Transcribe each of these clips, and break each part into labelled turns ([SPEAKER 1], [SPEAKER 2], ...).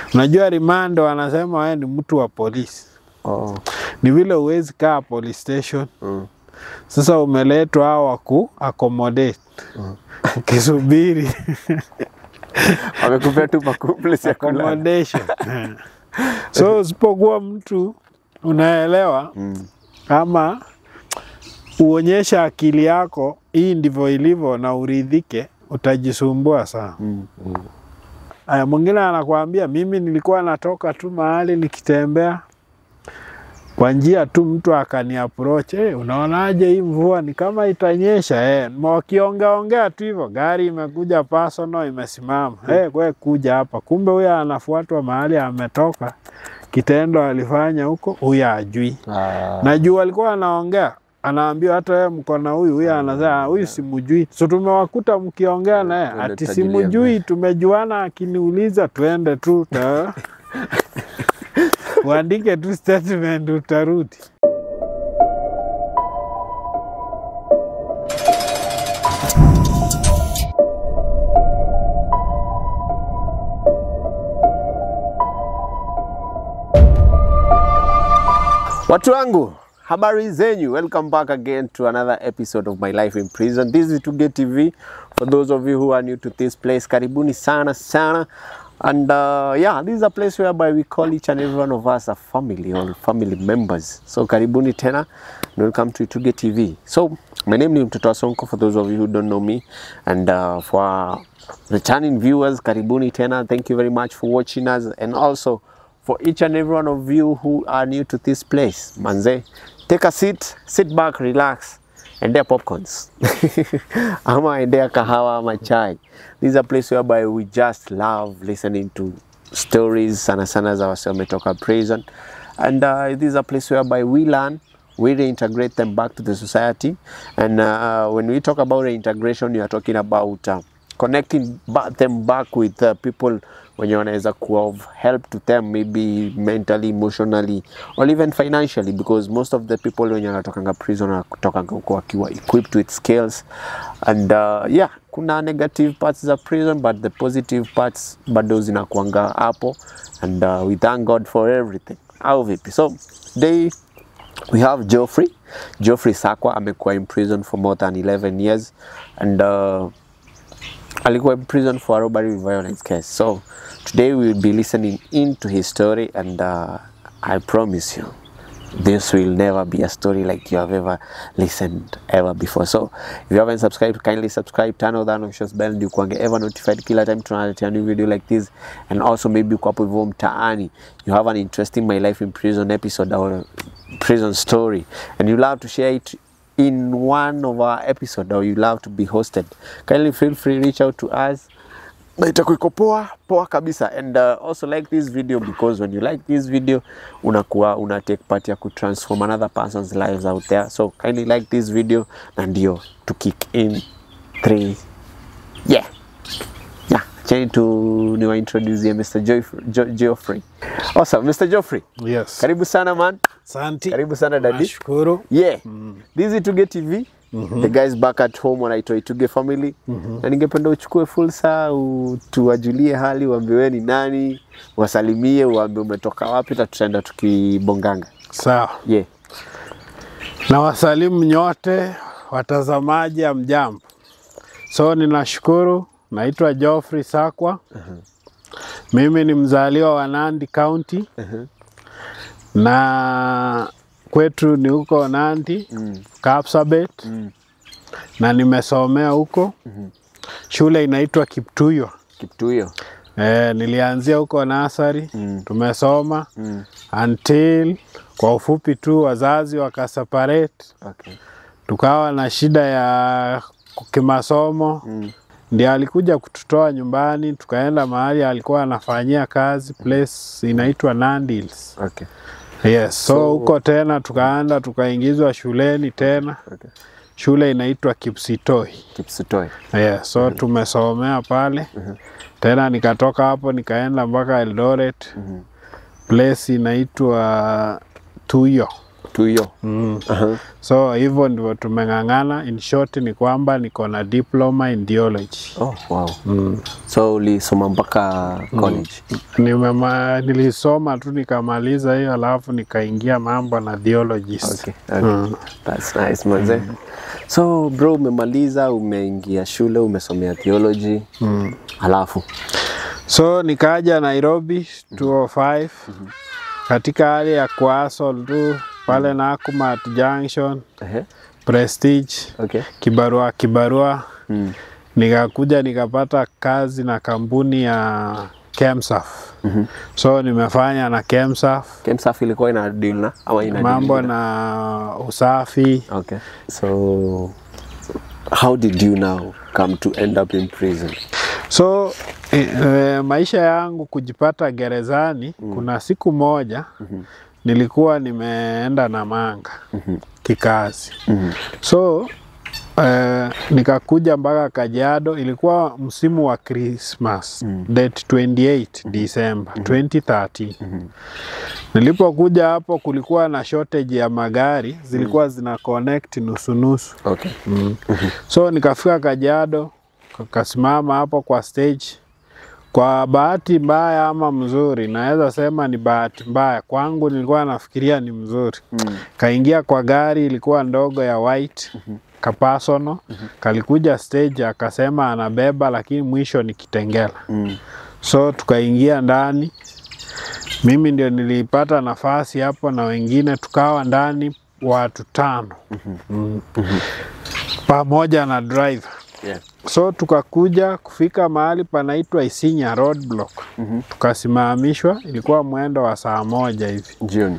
[SPEAKER 1] Unajua rimando wanasema wewe ni mtu wa polisi. Ni vile uwezi kaa police station. Sasa umeletwa hawa ku accommodate. Ukisubiri.
[SPEAKER 2] Wamekupea tu makumplesi ya
[SPEAKER 1] accommodation. So usipokuwa mtu unaelewa ama uonyesha akili yako hii ndivyo ilivyo na uridhike, utajisumbua sana. Aya, mwingine anakuambia mimi nilikuwa natoka tu mahali nikitembea kwa njia tu mtu akani approach, unaonaje hii mvua ni kama itanyesha? Wakiongea tu hivyo, gari imekuja personal imesimama. Kwa kuja hapa, kumbe huyu anafuatwa mahali ametoka, kitendo alifanya huko huyu ajui. Najua alikuwa anaongea, anaambiwa hata wewe mko na huyu anasema huyu simjui. So tumewakuta mkiongea naye ati simjui, tumejuana, akiniuliza twende tu uandike tu statement utarudi.
[SPEAKER 2] Watu wangu, habari zenyu. Welcome back again to another episode of My Life in Prison. This is Tuge TV. For those of you who are new to this place, karibuni sana. And yeah, this is a place whereby we call each and every one of us a family or family members. So karibuni tena, and welcome to Tuge TV. So my name is Mtoto Sonko, for those of you who don't know me, and for returning viewers, karibuni tena. Thank you very much for watching us, and also for each and every one of you who are new to this place, manze, take a seat, sit back, relax, and there popcorns. Ama endea kahawa ama chai. This is a place whereby we just love listening to stories sana za wase wametoka prison. And this is a place whereby we learn, we reintegrate them back to the society. And when we talk about reintegration, you are talking about connecting them back with people when you wanaweza kuwa help to them, maybe mentally, emotionally, or even financially, because most of the people when you're talking about prison are talking wakiwa equipped with skills. And yeah, kuna negative parts of prison, but the positive parts bado zinakuanga hapo. And we thank God for everything. How vipi? So today we have Geoffrey Sakwa. Amekuwa in prison for more than 11 years, and alikuwa in prison for a robbery violence case. So today we will be listening into his story, and I promise you, this will never be a story like you have ever listened ever before. So if you haven't subscribed, kindly subscribe, turn on that notification bell, ndio kuange ever notified kila time tunaletea new video like this. And also maybe uko hapo hivyo mtaani, you have an interesting My Life in Prison episode or prison story, and you love to share it in one of our episode, or you love to be hosted, kindly feel free, reach out to us. Itakuwa poa kabisa. And also like this video, because when you like this video, una take part ya ku transform another person's lives out there. So kindly like this video, and ndio to kick in 3. Chani to niwa introduce Mr. Geoffrey. Awesome, Mr. Geoffrey.
[SPEAKER 1] Yes.
[SPEAKER 2] Karibu sana man.
[SPEAKER 1] Santi.
[SPEAKER 2] Karibu sana daddy.
[SPEAKER 1] Nashukuru.
[SPEAKER 2] Yeah. This is Tuge TV. The guys back at home wanaitwa Tuge family. Na ningependa uchukue fursa tuwajulie hali, uambie wewe ni nani, wasalimie, uambie umetoka wapi, tutaenda tukibonganga.
[SPEAKER 1] Sawa.
[SPEAKER 2] Yeah.
[SPEAKER 1] Na wasalimu nyote watazamaji, amjambo. So ninashukuru, naitwa Geoffrey Sakwa. Mimi ni mzaliwa wa Nandi County. Na kwetu ni huko Nandi, Kapsabet. Na nimesomea huko. Shule inaitwa Kiptuyo. Nilianzia huko nursery, tumesoma until kwa ufupi tu wazazi wakaseparate. Tukawa na shida ya kimasomo. Ndiye alikuja kututoa nyumbani, tukaenda mahali alikuwa anafanyia kazi, place inaitwa Nandi Hills. Yes, so huko tena tukaingizwa shuleni tena. Shule inaitwa Kipsitoi. Yes, so tumesomea pale. Tena nikatoka hapo nikaenda mpaka Eldoret. Place inaitwa Tuyo.
[SPEAKER 2] tu hiyo.
[SPEAKER 1] So hivyo ndivyo tumeng'ang'ana. In short ni kwamba niko na diploma in theology.
[SPEAKER 2] Oh, wow. So ulisoma mpaka college?
[SPEAKER 1] Nilisoma tu nikamaliza hiyo, alafu nikaingia mambo na theologist.
[SPEAKER 2] Okay. That's nice, manze. So bro, umemaliza, umeingia shule, umesomea theology. Alafu
[SPEAKER 1] so nikaja Nairobi 205 katika hali ya kuasol tu pale Nakumatt Junction, Prestige, kibarua. Nikakuja nikapata kazi na kampuni ya Kemsaf. So nimefanya na Kemsaf.
[SPEAKER 2] Kemsaf ilikuwa ina deal na ama ina
[SPEAKER 1] mambo na usafi.
[SPEAKER 2] Okay. So how did you now come to end up in prison?
[SPEAKER 1] So maisha yangu kujipata gerezani, kuna siku moja nilikuwa nimeenda Namanga kikazi. So nikakuja mpaka Kajiado, ilikuwa msimu wa Christmas, date 28 December 2013. Nilipokuja hapo kulikuwa na shortage ya magari, zilikuwa zina connect nusu.
[SPEAKER 2] Okay.
[SPEAKER 1] So nikafika Kajiado, kasimama hapo kwa stage. Kwa bahati mbaya ama mzuri, naweza sema ni bahati mbaya. Kwangu nilikuwa nafikiria ni mzuri. Kaingia kwa gari, ilikuwa ndogo ya white, kapasono. Kalikuja stage, akasema anabeba, lakini mwisho ni Kitengela. So tukaingia ndani. Mimi ndio nilipata nafasi hapo na wengine tukawa ndani watu 5. Pamoja na driver. So tukakuja kufika mahali panaitwa Isinya roadblock. Tukasimamishwa, ilikuwa mwendo wa saa 1 hivi
[SPEAKER 2] jioni.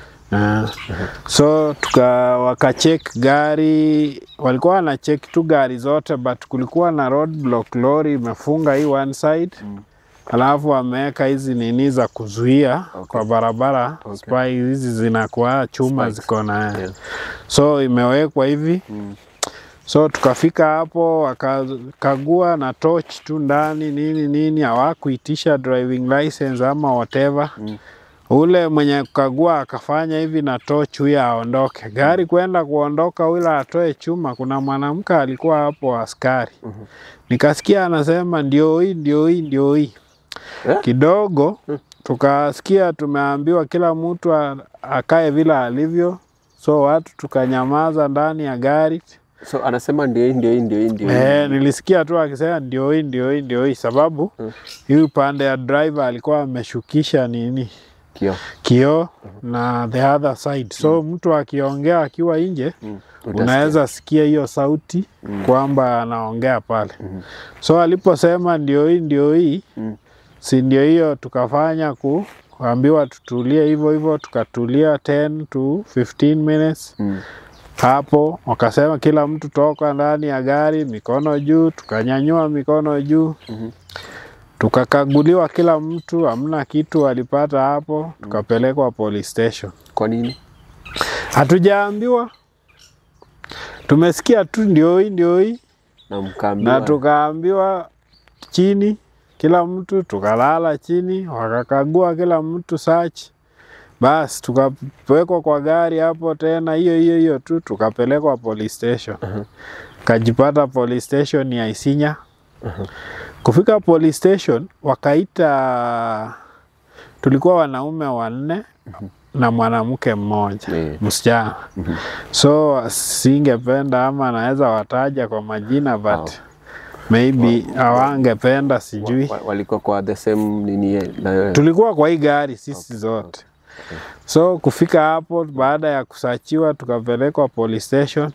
[SPEAKER 1] So wakacheck gari, walikuwa wana check tu gari zote, but kulikuwa na roadblock, lori imefunga hii one side. Alafu wameweka hizi nini za kuzuia kwa barabara. Spy hizi zinakuwa chuma ziko na. So imewekwa hivi. So tukafika hapo, wakagua na torch tu ndani nini, hawakuitisha driving license ama whatever. Ule mwenye kukagua akafanya hivi na torch huyo aondoke. Gari kwenda kuondoka ule atoe chuma, kuna mwanamke alikuwa hapo askari. Nikasikia anasema ndio hii. Kidogo tukasikia tumeambiwa kila mtu akae vile alivyo. So watu tukanyamaza ndani ya gari.
[SPEAKER 2] So anasema ndio hii.
[SPEAKER 1] Nilisikia tu akisema ndio hii sababu hii upande ya driver alikuwa ameshukisha nini? Kioo na the other side. So mtu akiongea akiwa nje, unaweza sikia hiyo sauti kwamba anaongea pale. So aliposema ndio hii, si ndio hiyo, tukafanya kuambiwa tutulie hivyo, tukatulia 10 to 15 minutes. Hapo wakasema kila mtu toka ndani ya gari, mikono juu, tukanyanyua mikono juu. Tukakaguliwa kila mtu, hamna kitu walipata hapo, tukapelekwa police station.
[SPEAKER 2] Kwa nini?
[SPEAKER 1] Hatujaambiwa. Tumesikia tu ndio hii. Na tukaambiwa chini, kila mtu tukalala chini, wakakagua kila mtu search. Bas tukapelekwa kwa gari hapo tena hiyo tu, tukapelekwa police station. Kajipata police station ya Isinya. Kufika police station wakaita, tulikuwa wanaume 4 na mwanamke mmoja, msichana. So singependa ama naweza wataja kwa majina, but maybe hawangependa, sijui.
[SPEAKER 2] Walikuwa kwa the same nini na
[SPEAKER 1] tulikuwa kwa hii gari sisi zote. So kufika hapo, baada ya kusachiwa tukapelekwa police station.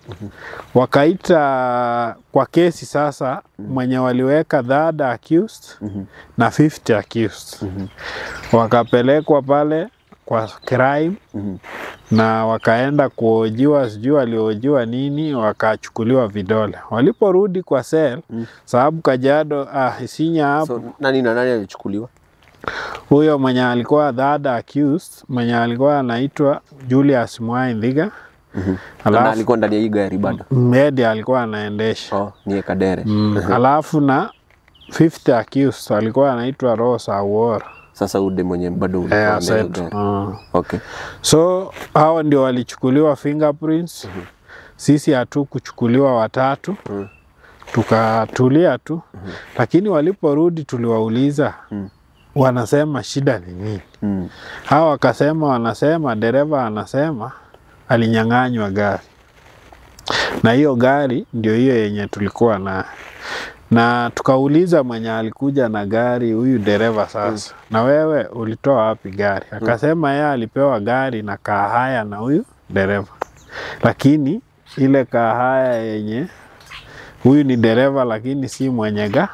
[SPEAKER 1] Wakaita kwa kesi sasa, mwenye waliweka 3rd accused na 5th accused. Wakapelekwa pale kwa crime na wakaenda kuhojiwa, sijui waliohojiwa nini, wakachukuliwa vidole. Waliporudi kwa cell, sababu Kajiado Isinya hapo.
[SPEAKER 2] So nani alichukuliwa?
[SPEAKER 1] Huyo mwenye alikuwa 3rd accused, mwenye alikuwa anaitwa Julius Mwai Ndhiga.
[SPEAKER 2] Na alikuwa ndani ya hii gari bado?
[SPEAKER 1] Medi alikuwa anaendesha.
[SPEAKER 2] Ni Kadere.
[SPEAKER 1] Alafu na 5th accused alikuwa anaitwa Rose Awora.
[SPEAKER 2] Sasa ude mwenye bado ulikuwa
[SPEAKER 1] nayo.
[SPEAKER 2] Okay.
[SPEAKER 1] So hao ndio walichukuliwa fingerprints. Sisi hatukuchukuliwa watatu. Tukatulia tu. Lakini waliporudi tuliwauliza wanasema shida ni nini? Hao wakasema wanasema dereva anasema alinyang'anywa gari. Na hiyo gari ndio hiyo yenye tulikuwa na tukauliza mwenye alikuja na gari huyu dereva sasa. Na wewe ulitoa wapi gari? Akasema yeye alipewa gari na kahaya na huyu dereva. Lakini ile kahaya yenye huyu ni dereva lakini si mwenye gari.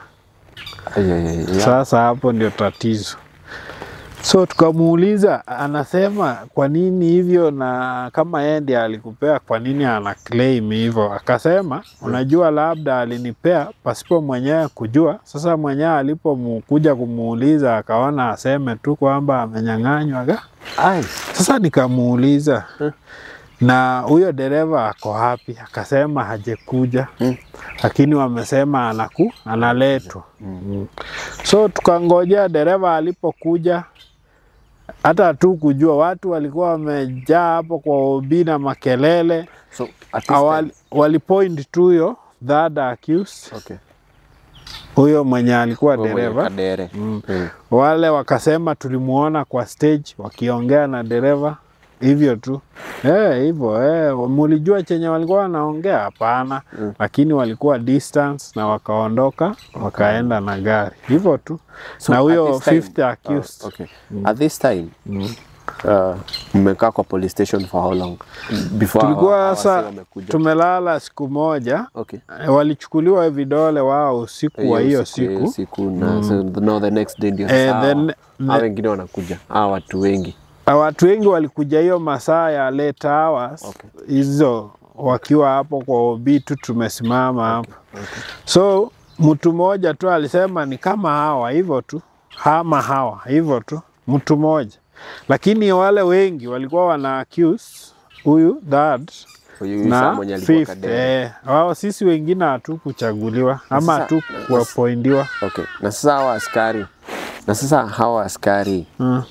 [SPEAKER 1] Sasa hapo ndio tatizo. So tukamuuliza anasema kwa nini hivyo, na kama yeye ndiye alikupea kwa nini ana claim hivyo? Akasema unajua labda alinipea pasipo mwenyewe kujua. Sasa mwenyewe alipokuja kumuuliza akaona aseme tu kwamba amenyang'anywa gari. Sasa nikamuuliza na huyo dereva ako wapi? Akasema hajakuja. Lakini wamesema analetwa. So tukangojea dereva alipokuja, hata tu kujua watu walikuwa wamejaa hapo kwa OB na makelele.
[SPEAKER 2] So
[SPEAKER 1] walipoint tu huyo third accused.
[SPEAKER 2] Okay.
[SPEAKER 1] Huyo mwenye alikuwa dereva. Wale wakasema tulimuona kwa stage wakiongea na dereva. Hivyo tu. Hivyo. Mulijua chenye walikuwa wanaongea? Hapana. Lakini walikuwa distance na wakaondoka, wakaenda na gari. Hivyo tu. So na huyo fifth accused.
[SPEAKER 2] Okay. At this time, mmekaa kwa police station for how long? Before
[SPEAKER 1] tulikuwa tumelala siku moja.
[SPEAKER 2] Okay.
[SPEAKER 1] Walichukuliwa vidole wao usiku wa hiyo siku.
[SPEAKER 2] Na so the next day ndio sasa. Wengine wanakuja. Watu wengi.
[SPEAKER 1] Watu wengi walikuja hiyo masaa ya late hours. Hizo wakiwa hapo kwa OB tu tumesimama hapo. So mtu mmoja tu alisema ni kama hawa hivyo tu. Hawa hivyo tu. Mtu mmoja. Lakini wale wengi walikuwa wana accuse huyu dad na fifth. Wao sisi wengine hatukuchaguliwa ama hatukupointiwa.
[SPEAKER 2] Okay. Na sasa hawa askari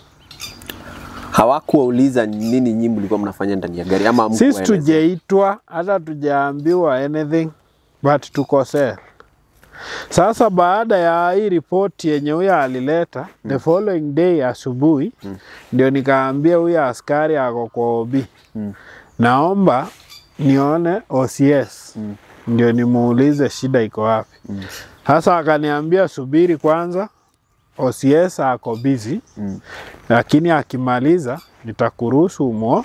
[SPEAKER 2] hawakuuliza nini nyinyi mlikuwa mnafanya ndani ya gari ama mko?
[SPEAKER 1] Sisi tujeitwa, hata tujaambiwa anything, but tukosea. Sasa baada ya hii ripoti yenye huyu alileta, the following day asubuhi, ndio nikaambia huyu askari ako kwa OB. Naomba nione OCS. Ndio nimuulize shida iko wapi. Sasa akaniambia subiri kwanza. OCS ako busy. Lakini akimaliza nitakuruhusu umo.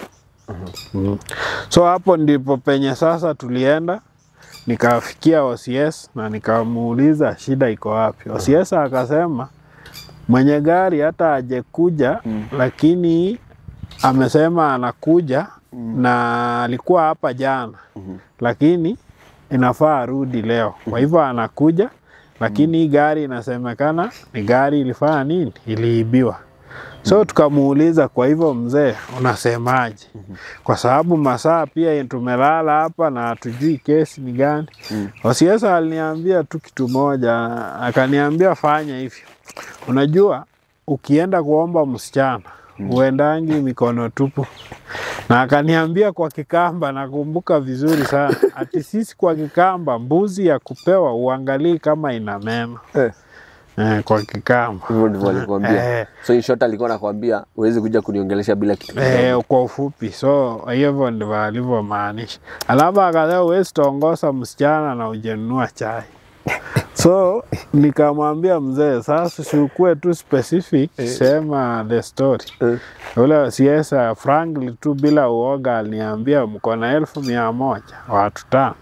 [SPEAKER 1] So hapo ndipo penye sasa tulienda, nikafikia OCS na nikamuuliza shida iko wapi. OCS akasema mwenye gari hata ajekuja, lakini amesema anakuja na alikuwa hapa jana. Lakini inafaa arudi leo. Kwa hivyo anakuja, lakini gari inasemekana ni gari ilifanya nini? Iliibiwa. So tukamuuliza kwa hivyo mzee unasemaje? Kwa sababu masaa pia tumelala hapa na hatujui kesi ni gani. OCS aliniambia tu kitu moja, akaniambia fanya hivyo. Unajua ukienda kuomba msichana uendangi mikono tupu. Na akaniambia kwa Kikamba, nakumbuka vizuri sana, ati sisi kwa Kikamba mbuzi ya kupewa uangalii kama ina meno. Kwa Kikamba.
[SPEAKER 2] Hivyo ndivyo alikwambia. So in short alikuwa anakuambia huwezi kuja kuniongelesha bila kitu.
[SPEAKER 1] Kwa ufupi. So hivyo ndivyo alivyomaanisha. Alafu akasema huwezi tongosa msichana na ujenunua chai. So nikamwambia mzee sasa usikue tu specific, sema the story. Ule siasa frankly tu bila uoga aliniambia mko na 1,100 watu 5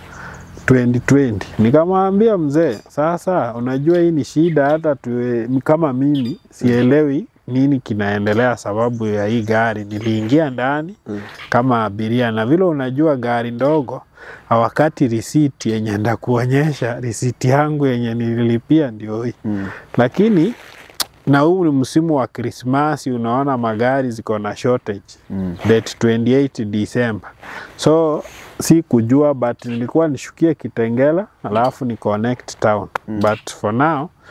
[SPEAKER 1] 2020. Nikamwambia mzee sasa unajua hii ni shida, hata kama mimi sielewi nini kinaendelea sababu ya hii gari. Niliingia ndani kama abiria, na vile unajua gari ndogo wakati receipt yenye ndakuonyesha receipt yangu yenye nililipia ndio hii. Lakini na huu ni msimu wa Krismasi, unaona magari ziko na shortage. Date 28 December. So si kujua, but nilikuwa nishukie Kitengela alafu ni connect town. But for now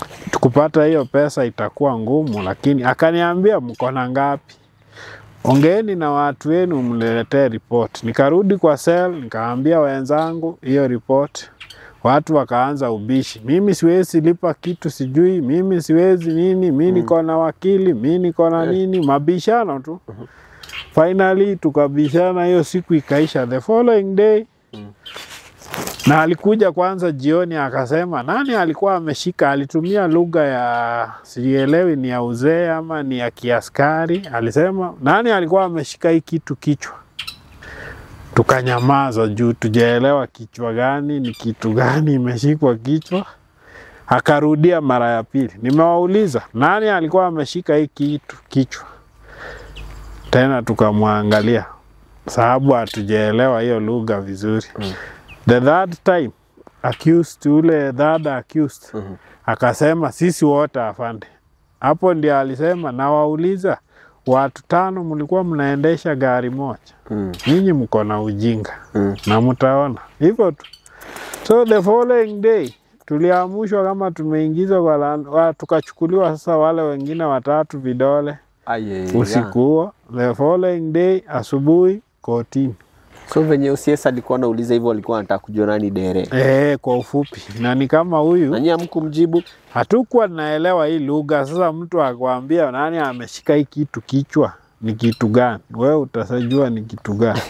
[SPEAKER 1] kupata hiyo pesa itakuwa ngumu, lakini akaniambia mko na ngapi? Ongeeni na watu wenu mniletee report. Nikarudi kwa cell, nikaambia wenzangu hiyo report. Watu wakaanza ubishi. Mimi siwezi lipa kitu sijui, mimi siwezi nini, mimi niko na wakili, mimi niko na nini, mabishano tu. Finally tukabishana, hiyo siku ikaisha. The following day na alikuja kwanza jioni akasema nani alikuwa ameshika, alitumia lugha ya sielewi ni ya uzee ama ni ya kiaskari. Alisema nani alikuwa ameshika hii kitu kichwa. Tukanyamaza juu tujaelewa kichwa gani, ni kitu gani imeshikwa kichwa. Akarudia mara ya pili. Nimewauliza nani alikuwa ameshika hii kitu kichwa. Tena tukamwangalia sababu hatujaelewa hiyo lugha vizuri. The third time accused, ule third accused akasema sisi wote afande. Hapo ndio alisema nawauliza watu 5 mlikuwa mnaendesha gari moja. Ninyi mko na ujinga. Na mtaona. Hivyo tu. So the following day tuliamushwa kama tumeingizwa kwa tukachukuliwa sasa wale wengine 3 vidole. Usiku huo. The following day asubuhi kotini.
[SPEAKER 2] So venye OCS alikuwa anauliza hivyo alikuwa anataka kujua nani Dere?
[SPEAKER 1] Kwa ufupi. Na ni kama huyu.
[SPEAKER 2] Nani hamkumjibu?
[SPEAKER 1] Hatukuwa naelewa hii lugha. Sasa mtu akwambia nani ameshika hii kitu kichwa ni kitu gani? Wewe utasajua ni kitu gani.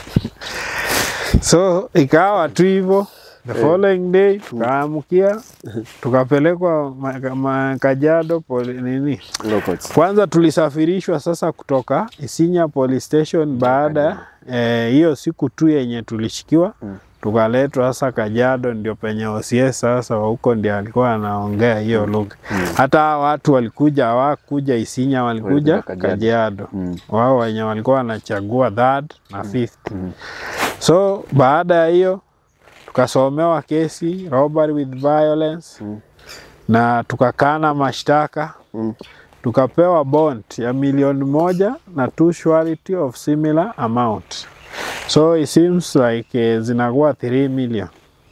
[SPEAKER 1] So ikawa tu hivyo. The following day tukaamukia tukapelekwa Kajiado nini. Kwanza tulisafirishwa sasa kutoka Isinya Police Station baada hiyo siku tu yenye tulishikiwa. Tukaletwa sasa Kajiado, ndio penye OCS sasa huko ndio alikuwa anaongea hiyo lugha. Hata watu walikuja, hawakuja Isinya, walikuja Kajiado. Wao wenye walikuwa wanachagua 3rd na 5th. So baada ya hiyo tukasomewa kesi robbery with violence na tukakana mashtaka. Tukapewa bond ya 1,000,000 na 2 surety of similar amount. So it seems like zinakuwa 3 million.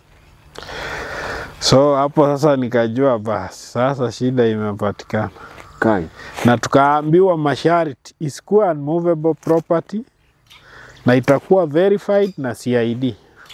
[SPEAKER 1] So hapo sasa nikajua basi sasa shida imepatikana. Na tukaambiwa masharti isikuwa unmovable property na itakuwa verified na CID.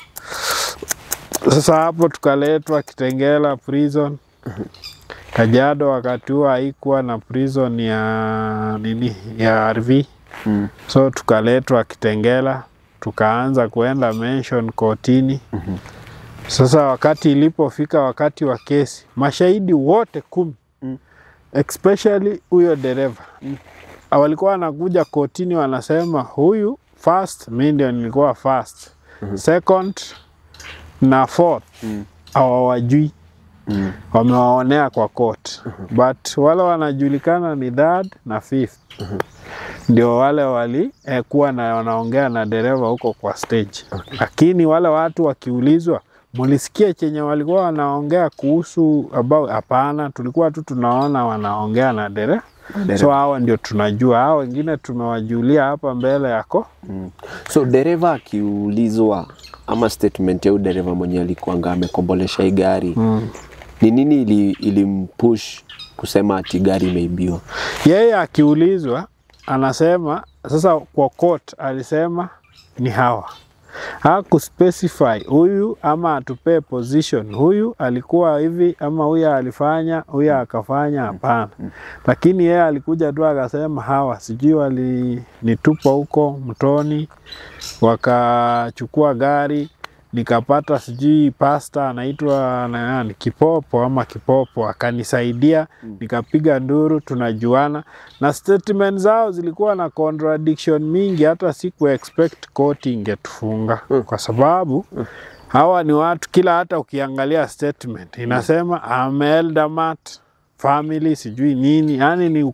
[SPEAKER 1] Sasa hapo tukaletwa Kitengela prison. Kajiado wakati huo haikuwa na prison ya nini ya RV. So tukaletwa Kitengela, tukaanza kuenda mention kotini. Sasa wakati ilipofika wakati wa kesi, mashahidi wote 10 especially huyo dereva walikuwa wanakuja kotini wanasema huyu first, mimi ndio nilikuwa first, second na 4th hawajui. Wamewaonea kwa court. But wale wanajulikana ni 3rd na 5th. Ndio wale wali kuwa na wanaongea na dereva huko kwa stage. Lakini wale watu wakiulizwa mulisikia chenye walikuwa wanaongea kuhusu about, hapana, tulikuwa tu tunaona wanaongea na dereva. So hao ndio tunajua, hao wengine tumewajulia hapa mbele yako.
[SPEAKER 2] So dereva akiulizwa ama statement ya dereva mwenye alikuwa amekombolesha hii gari, ni nini ilimpush kusema ati gari imeibiwa?
[SPEAKER 1] Yeye akiulizwa anasema sasa kwa court alisema ni hawa. Hakuspecify huyu ama atupe position, huyu alikuwa hivi ama huyu alifanya, huyu akafanya, hapana. Lakini yeye alikuja tu akasema hawa, sijui walinitupa huko mtoni, wakachukua gari, nikapata sijui pasta anaitwa nani Kipopo ama Kipopo akanisaidia, nikapiga nduru, tunajuana. Na statement zao zilikuwa na contradiction mingi, hata siku expect court ingetufunga kwa sababu hawa ni watu kila, hata ukiangalia statement inasema Ameldamat family sijui nini, yani ni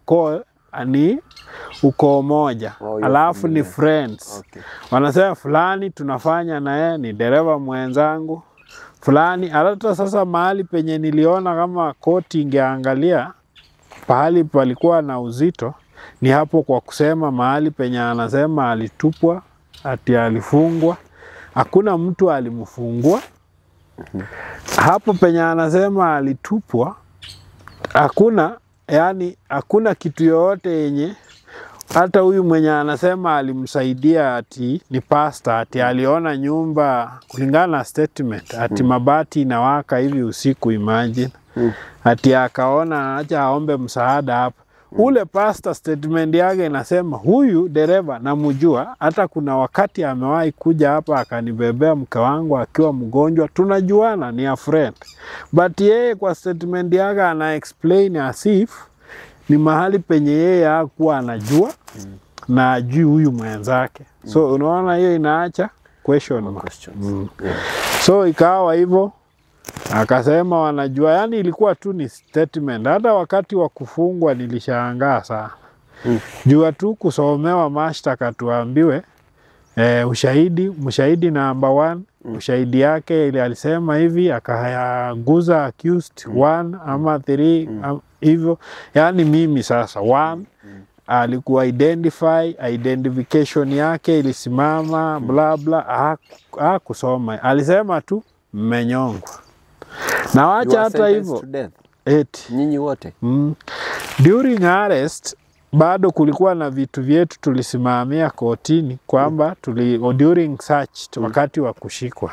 [SPEAKER 1] ukoo moja, alafu ni friends. Wanasema fulani tunafanya na yeye ni dereva mwenzangu fulani. Hata sasa mahali penye niliona kama koti ingeangalia pahali palikuwa na uzito ni hapo kwa kusema mahali penye anasema alitupwa ati alifungwa, hakuna mtu alimfungwa. Hapo penye anasema alitupwa hakuna kitu yoyote yenye hata huyu mwenye anasema alimsaidia ati ni pastor ati aliona nyumba kulingana na statement ati mabati inawaka hivi usiku, imagine. Ati akaona acha aombe msaada hapa. Ule pastor statement yake inasema huyu dereva namjua, hata kuna wakati amewahi kuja hapa akanibebea mke wangu akiwa mgonjwa, tunajuana, ni a friend. But yeye kwa statement yake ana explain as if ni mahali penye yeye hakuwa anajua na ajui huyu mwenzake. So unaona hiyo inaacha question mark. So ikawa hivyo, akasema wanajua, yani ilikuwa tu ni statement. Hata wakati wa kufungwa nilishangaa sana. Jua tu kusomewa mashtaka tuambiwe mshahidi number 1, ushahidi yake ili alisema hivi, akayaguza accused 1 ama 3 hivyo. Yani mimi sasa 1 alikuwa identification yake ilisimama bla bla, kusoma. Alisema tu mmenyongwa. Na wacha hata hivyo.
[SPEAKER 2] Nyinyi wote.
[SPEAKER 1] During arrest bado kulikuwa na vitu vyetu tulisimamia kotini kwamba during search wakati wa kushikwa.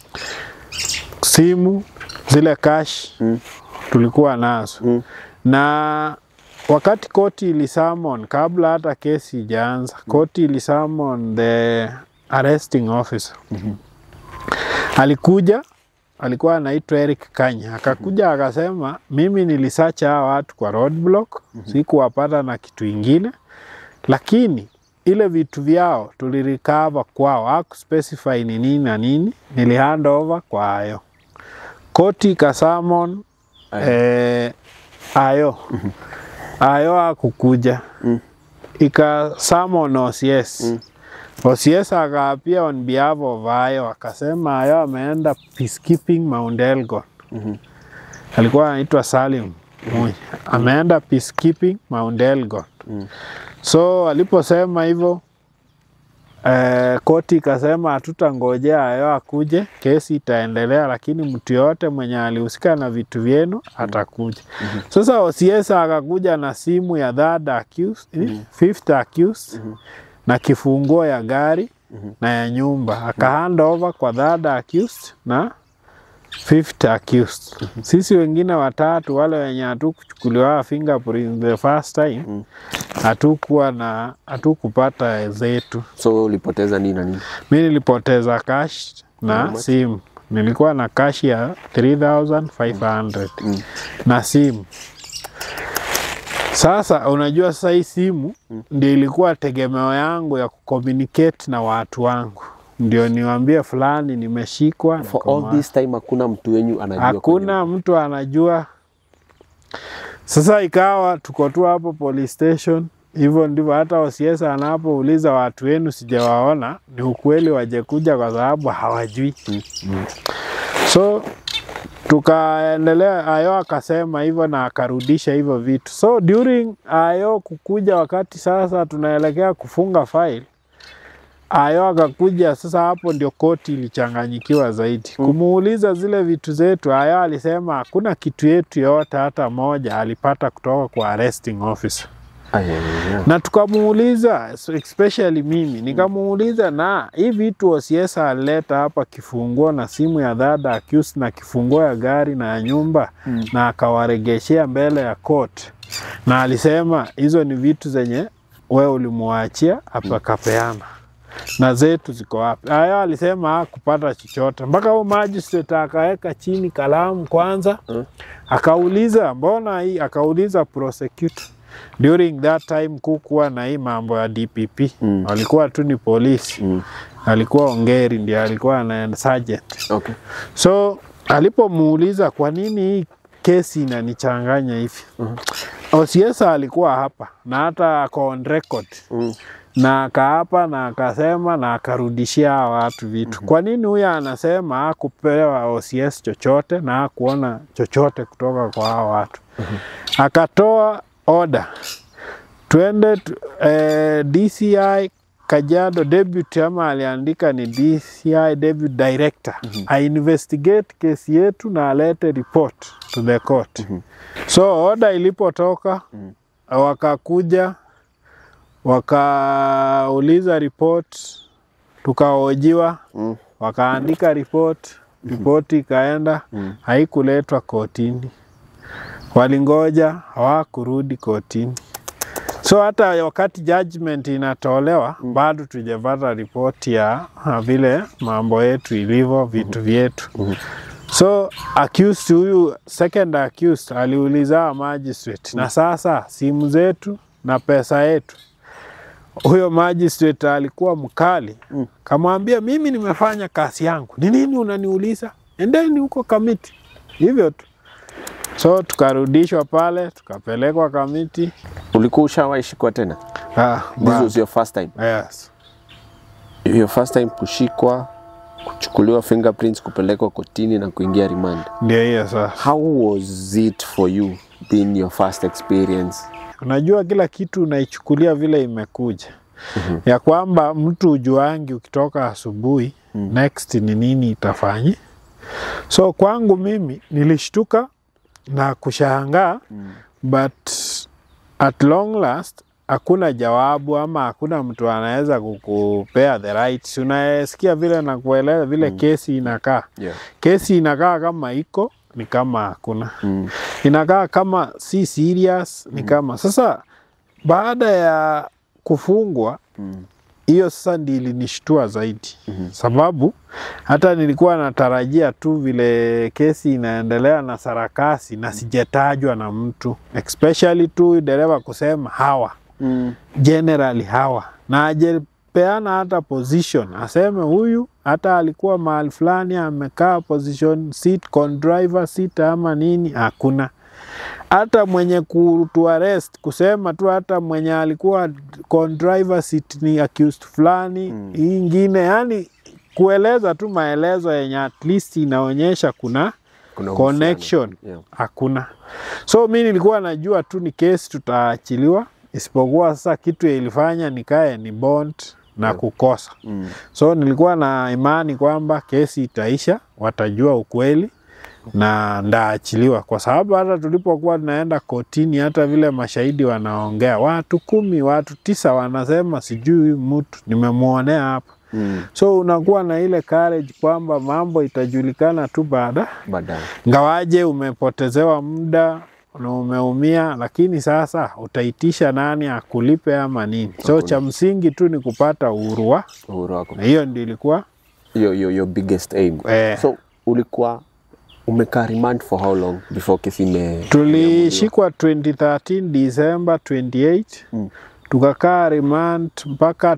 [SPEAKER 1] Simu zile cash tulikuwa nazo. Na wakati koti ilisummon, kabla hata kesi ijaanza, koti ilisummon the arresting officer. Alikuwa anaitwa Eric Kanya. Akakuja akasema mimi nilisearch hawa watu kwa roadblock, sikuwapata na kitu ingine, lakini ile vitu vyao tulirecover kwao, hakuspecify ni nini na nini, nilihand over kwa hayo. Koti ikasummon Ayo hakukuja. Ikasummon OCS. OCS akaapia on behalf of Ayo, akasema Ayo ameenda peacekeeping Mount Elgon. Alikuwa anaitwa Salim. Ameenda peacekeeping Mount Elgon. So aliposema hivyo, koti ikasema hatutangojea Ayo akuje, kesi itaendelea, lakini mtu yote mwenye alihusika na vitu vyenu atakuja. Sasa OCS akakuja na simu ya fifth accused na kifunguo ya gari na ya nyumba, akahand over kwa third accused na fifth accused. Sisi wengine watatu wale wenye hatukuchukuliwa fingerprint the first time, hatukupata zetu.
[SPEAKER 2] So ulipoteza nini na nini?
[SPEAKER 1] Mimi nilipoteza cash na simu. Nilikuwa na cash ya 3,500 na simu. Sasa unajua sasa hii simu ndio ilikuwa tegemeo yangu ya kucommunicate na watu wangu. Ndio niwaambie fulani nimeshikwa.
[SPEAKER 2] For all this time hakuna mtu wenyu anajua.
[SPEAKER 1] Hakuna mtu anajua. Sasa ikawa tuko tu hapo police station. Hivyo ndivyo hata OCS anapouliza watu wenu sijawaona, ni ukweli waje kuja kwa sababu hawajui. So tukaendelea, Ayo akasema hivyo na akarudisha hivyo vitu. So during Ayo kukuja, wakati sasa tunaelekea kufunga file, Ayo akakuja. Sasa hapo ndio koti ilichanganyikiwa zaidi. Kumuuliza zile vitu zetu, Ayo alisema hakuna kitu yetu yote hata moja alipata kutoka kwa arresting officer. Na tukamuuliza, especially mimi, nikamuuliza na hii vitu OCS alileta hapa, kifunguo na simu ya third accused na kifunguo ya gari na ya nyumba, na akawaregeshea mbele ya court, na alisema hizo ni vitu zenye wewe ulimuachia hapa kapeana, na zetu ziko wapi? Ayo alisema hakupata chochote. Mpaka huyo magistrate akaweka chini kalamu kwanza, akauliza mbona hii, akauliza prosecutor. During that time kukuwa na hii mambo ya DPP. Walikuwa tu ni polisi. Alikuwa Ongeri ndiye alikuwa na sergeant.
[SPEAKER 2] Okay.
[SPEAKER 1] So alipomuuliza kwa nini hii kesi inanichanganya hivi, OCS alikuwa hapa na hata ako on record. Na akaapa na akasema na akarudishia watu vitu. Kwa nini huyu anasema hakupewa OCS chochote na hakuona chochote kutoka kwa hao watu? Akatoa order, twende DCI Kajiado debut ama aliandika ni DCI debut director. I investigate kesi yetu na alete report to the court. So order ilipotoka wakakuja wakauliza report, tukahojiwa, wakaandika report, report ikaenda, haikuletwa kotini. Walingoja, hawakurudi kotini. So hata wakati judgment inatolewa, bado tujapata report ya vile mambo yetu ilivyo, vitu vyetu. So accused huyu, second accused, aliuliza magistrate, na sasa simu zetu na pesa yetu. Huyo magistrate alikuwa mkali. Kamwambia, mimi nimefanya kazi yangu. Ni nini unaniuliza? Endeni huko kamiti. Hivyo tu. So tukarudishwa pale, tukapelekwa kamiti.
[SPEAKER 2] Ulikuwa ushawashikwa tena? This was your first time?
[SPEAKER 1] Yes.
[SPEAKER 2] Your first time kushikwa, kuchukuliwa fingerprints, kupelekwa kotini na kuingia remand.
[SPEAKER 1] Ndio hiyo sasa.
[SPEAKER 2] How was it for you being your first experience?
[SPEAKER 1] Unajua kila kitu unaichukulia vile imekuja. Ya kwamba mtu ujuangi ukitoka asubuhi, next ni nini itafanyi. So kwangu mimi nilishtuka na kushangaa, but at long last hakuna jawabu ama hakuna mtu anaweza kukupea the rights. Unasikia vile na kueleza vile kesi inakaa. Kesi inakaa kama iko ni kama hakuna. Inakaa kama si serious ni kama. Sasa baada ya kufungwa hiyo sasa ndio ilinishtua zaidi. Sababu hata nilikuwa natarajia tu vile kesi inaendelea na sarakasi na sijatajwa na mtu, especially tu dereva kusema hawa. Generally hawa. Na ajepeana hata position. Aseme huyu hata alikuwa mahali fulani amekaa position seat, con-driver seat ama nini, hakuna. Hata mwenye kutuarrest kusema tu hata mwenye alikuwa con-driver seat ni accused fulani, ingine, yani kueleza tu maelezo yenye at least inaonyesha kuna connection, hakuna. So mimi nilikuwa najua tu ni kesi tutaachiliwa, isipokuwa sasa kitu ilifanya nikae ni bond na kukosa. So nilikuwa na imani kwamba kesi itaisha, watajua ukweli na ndaachiliwa, kwa sababu hata tulipokuwa tunaenda kotini hata vile mashahidi wanaongea, watu 10, watu 9 wanasema sijui mtu nimemuonea hapa. So unakuwa na ile courage kwamba mambo itajulikana tu baadaye. Ngawaje umepotezewa muda na umeumia, lakini sasa utaitisha nani akulipe ama nini. So cha msingi tu ni kupata uhuru wako. Na hiyo ndio ilikuwa
[SPEAKER 2] your biggest aim. So ulikuwa umekaa remand for how long before kesi
[SPEAKER 1] tulishikwa 2013 December 28. Tukakaa remand mpaka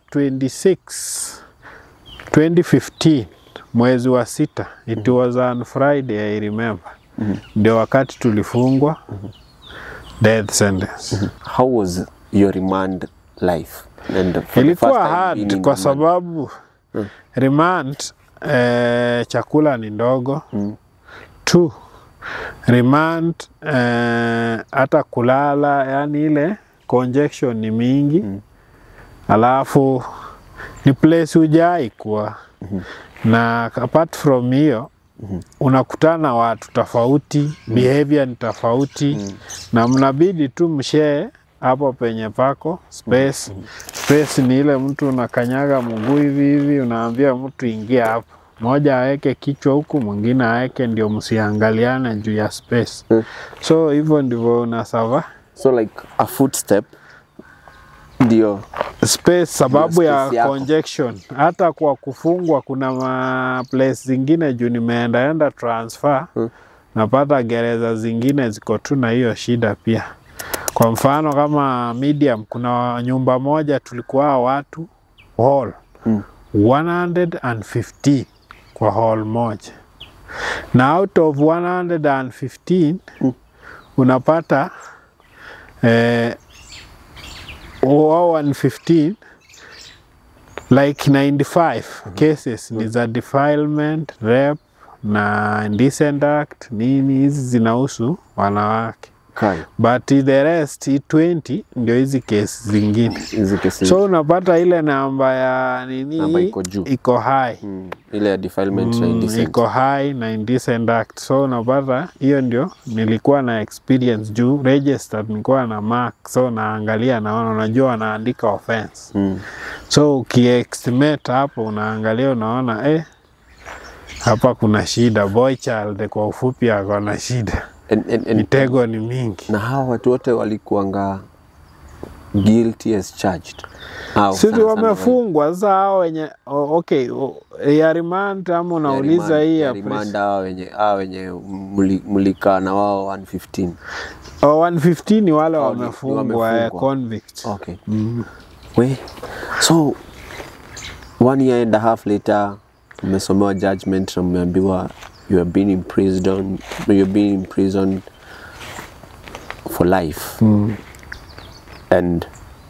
[SPEAKER 1] 2015 mwezi wa 6. It was on Friday, I remember. Ndio wakati tulifungwa death sentence.
[SPEAKER 2] How was your remand life?
[SPEAKER 1] Ilikuwa hard kwa sababu remand chakula ni ndogo. 2, remand hata kulala, yani ile congestion ni mingi. Alafu ni place hujai kuwa. Na apart from hiyo unakutana watu tofauti, behavior ni tofauti, na mnabidi tu mshare hapo penye pako space. Space ni ile mtu unakanyaga mguu hivi unaambia mtu ingia hapo. Moja aweke kichwa huku, mwingine aweke, ndio msiangaliane juu ya space. So hivyo ndivyo unasava.
[SPEAKER 2] So like a footstep ndio
[SPEAKER 1] space, sababu ya congestion. Hata kwa kufungwa kuna place zingine juu nimeenda transfer, napata gereza zingine ziko tu na hiyo shida pia. Kwa mfano kama medium, kuna nyumba moja tulikuwa watu hall 115 kwa hall moja, na out of 115 unapata 115 like 95 cases ni za defilement, rape na indecent act, nini hizi zinahusu wanawake. But the rest 20 ndio hizi kesi zingine. So unapata ile namba ya nini iko high.
[SPEAKER 2] Ile ya defilement na indecent.
[SPEAKER 1] Iko high na indecent act. So unapata hiyo ndio nilikuwa na experience juu registered nilikuwa na mark. So naangalia naona unajua wanaandika offense. So ukiestimate hapo unaangalia unaona hapa kuna shida, boy child kwa ufupi ako na shida. Mitego ni mingi.
[SPEAKER 2] Na hao watu wote walikuanga guilty as charged.
[SPEAKER 1] Sisi wamefungwa sasa hao wenye okay, ya remand ama unauliza hii ya
[SPEAKER 2] remand hao wenye mulika na wao 115.
[SPEAKER 1] 115 ni wale wamefungwa convict.
[SPEAKER 2] Okay. So 1 year and a half later umesomewa judgment na umeambiwa you have been imprisoned for life. And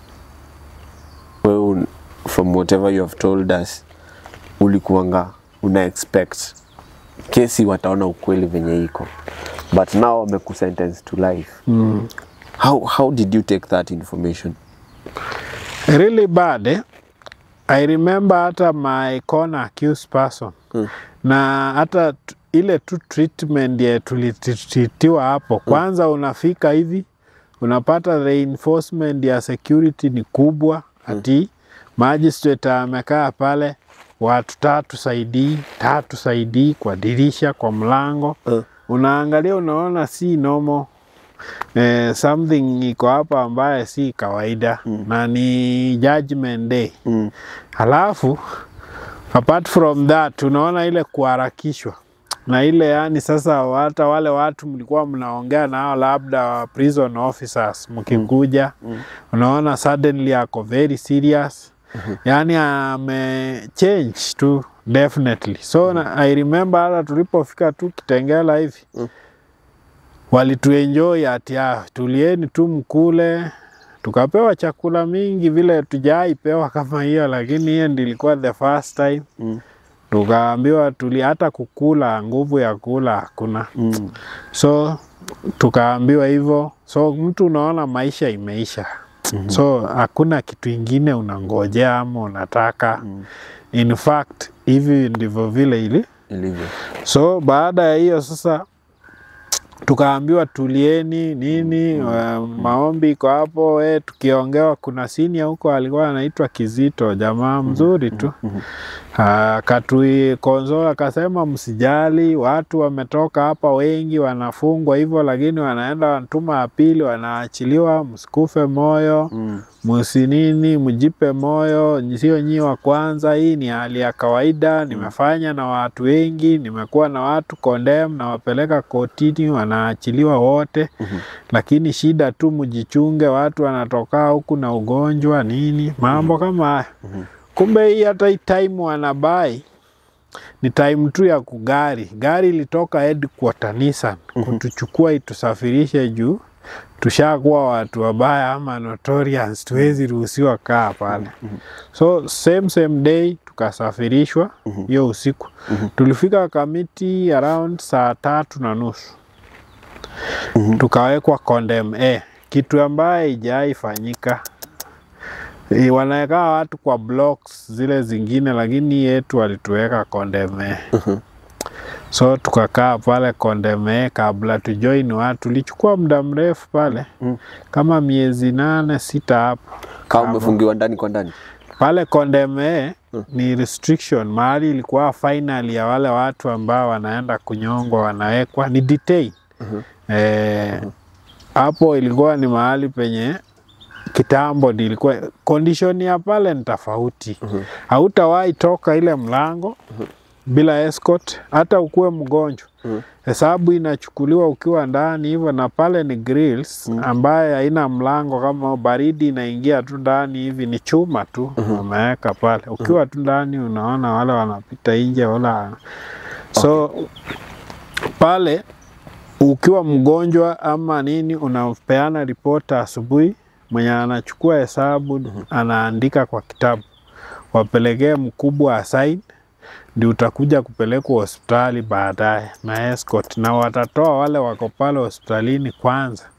[SPEAKER 2] well, from whatever you have told us, ulikuanga una expect kesi wataona ukweli venye iko, but now wamekusentence to life. How did you take that information?
[SPEAKER 1] Really bad. I remember hata my corner accused person na hata ile tu treatment ya tulititiwa hapo. Kwanza unafika hivi unapata reinforcement ya security ni kubwa. Ati magistrate amekaa pale watu 3 saidi kwa dirisha kwa mlango. Unaangalia unaona si normal. Something iko hapa ambaye si kawaida na ni judgment day. Halafu apart from that unaona ile kuharakishwa na ile yani sasa hata wale watu mlikuwa mnaongea nao labda prison officers mkikuja unaona suddenly ako very serious. Yani change tu definitely. So I remember hata tulipofika tu Kitengela hivi walituenjoy ati tulieni tu mkule, tukapewa chakula mingi vile tujaipewa kama hiyo, lakini hiyo ndilikuwa the first time. Tukaambiwa hata kukula nguvu ya kula hakuna. So tukaambiwa hivyo. So mtu unaona maisha imeisha. So hakuna kitu ingine unangojea ama unataka. In fact hivi ndivyo vile ilivyo. So baada ya hiyo sasa tukaambiwa tulieni nini, maombi iko hapo. Tukiongewa kuna senior huko alikuwa anaitwa Kizito, jamaa mzuri tu. Katui konsola akasema msijali, watu wametoka hapa wengi wanafungwa hivyo, lakini wanaenda wanatuma apili wanaachiliwa, msikufe moyo. Musinini mjipe moyo, sio nyinyi wa kwanza, hii ni hali ya kawaida. Nimefanya na watu wengi, nimekuwa na watu condemn na wapeleka kotini, wanaachiliwa wote. Lakini shida tu mjichunge, watu wanatoka huku na ugonjwa nini, mambo kama haya. Kumbe hii hata time wanabai ni time tu ya gari ilitoka headquarter Nissan kutuchukua itusafirishe juu tushakuwa watu wabaya ama notorious, tuwezi ruhusiwa kaa pale. So same day tukasafirishwa hiyo usiku. Tulifika Kamiti around saa 3:30. Tukawekwa condemn kitu ambaye haijaifanyika. Wanaweka watu kwa blocks zile zingine, lakini yetu walituweka condemn. So tukakaa pale condemn kabla tujoin watu. Tulichukua muda mrefu pale kama miezi 8-6 hapo.
[SPEAKER 2] Kama umefungiwa ndani kwa ndani.
[SPEAKER 1] Pale condemn ni restriction, mahali ilikuwa final ya wale watu ambao wanaenda kunyongwa wanawekwa ni detain. Hapo ilikuwa ni mahali penye kitambo ilikuwa condition ya pale ni tofauti. Hautawahi toka ile mlango bila escort, hata ukuwe mgonjwa. Hesabu inachukuliwa ukiwa ndani hivyo, na pale ni grills ambaye haina mlango, kama baridi inaingia tu ndani hivi, ni chuma tu wameweka pale. Ukiwa tu ndani unaona wale wanapita nje wala. So pale ukiwa mgonjwa ama nini unapeana report asubuhi, mwenye anachukua hesabu anaandika kwa kitabu, wapelekee mkubwa aside, ndio utakuja kupelekwa hospitali baadaye na escort, na watatoa wale wako pale hospitalini kwanza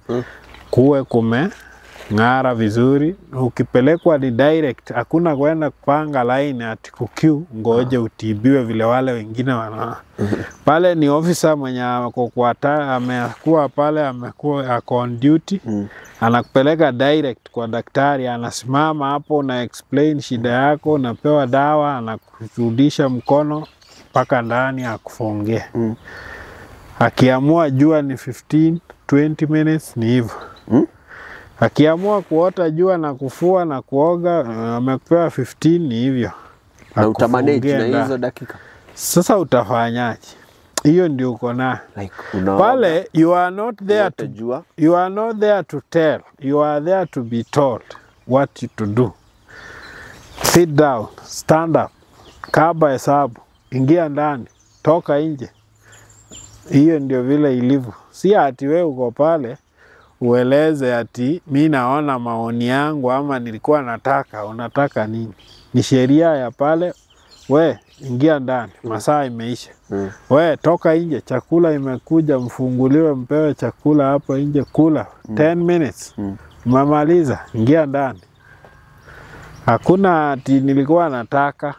[SPEAKER 1] kuwe ng'ara vizuri. Ukipelekwa ni direct, hakuna kwenda kupanga line ati kuqueue ngoje utibiwe vile wale wengine wana. Pale ni officer mwenye amekuwa pale, amekuwa on duty, anakupeleka direct kwa daktari, anasimama hapo na explain shida yako, unapewa dawa, anakurudisha mkono mpaka ndani akufungie. Akiamua jua ni 15-20 minutes ni hivyo. Akiamua kuota jua na kufua na kuoga, amekupewa 15 ni hivyo.
[SPEAKER 2] Na utamanage na hizo dakika.
[SPEAKER 1] Sasa utafanyaje? Hiyo ndio uko na.
[SPEAKER 2] Like,
[SPEAKER 1] pale you are not there to tell. You are there to be told what to do. Sit down, stand up, kaba hesabu, ingia ndani, toka nje. Hiyo ndio vile ilivyo. Si ati wewe uko pale ueleze ati mimi naona maoni yangu ama nilikuwa nataka, unataka nini? Ni sheria ya pale, we ingia ndani, masaa imeisha. We toka nje, chakula imekuja, mfunguliwe mpewe chakula hapa nje, kula 10 minutes. Umemaliza, ingia ndani. Hakuna ati nilikuwa nataka.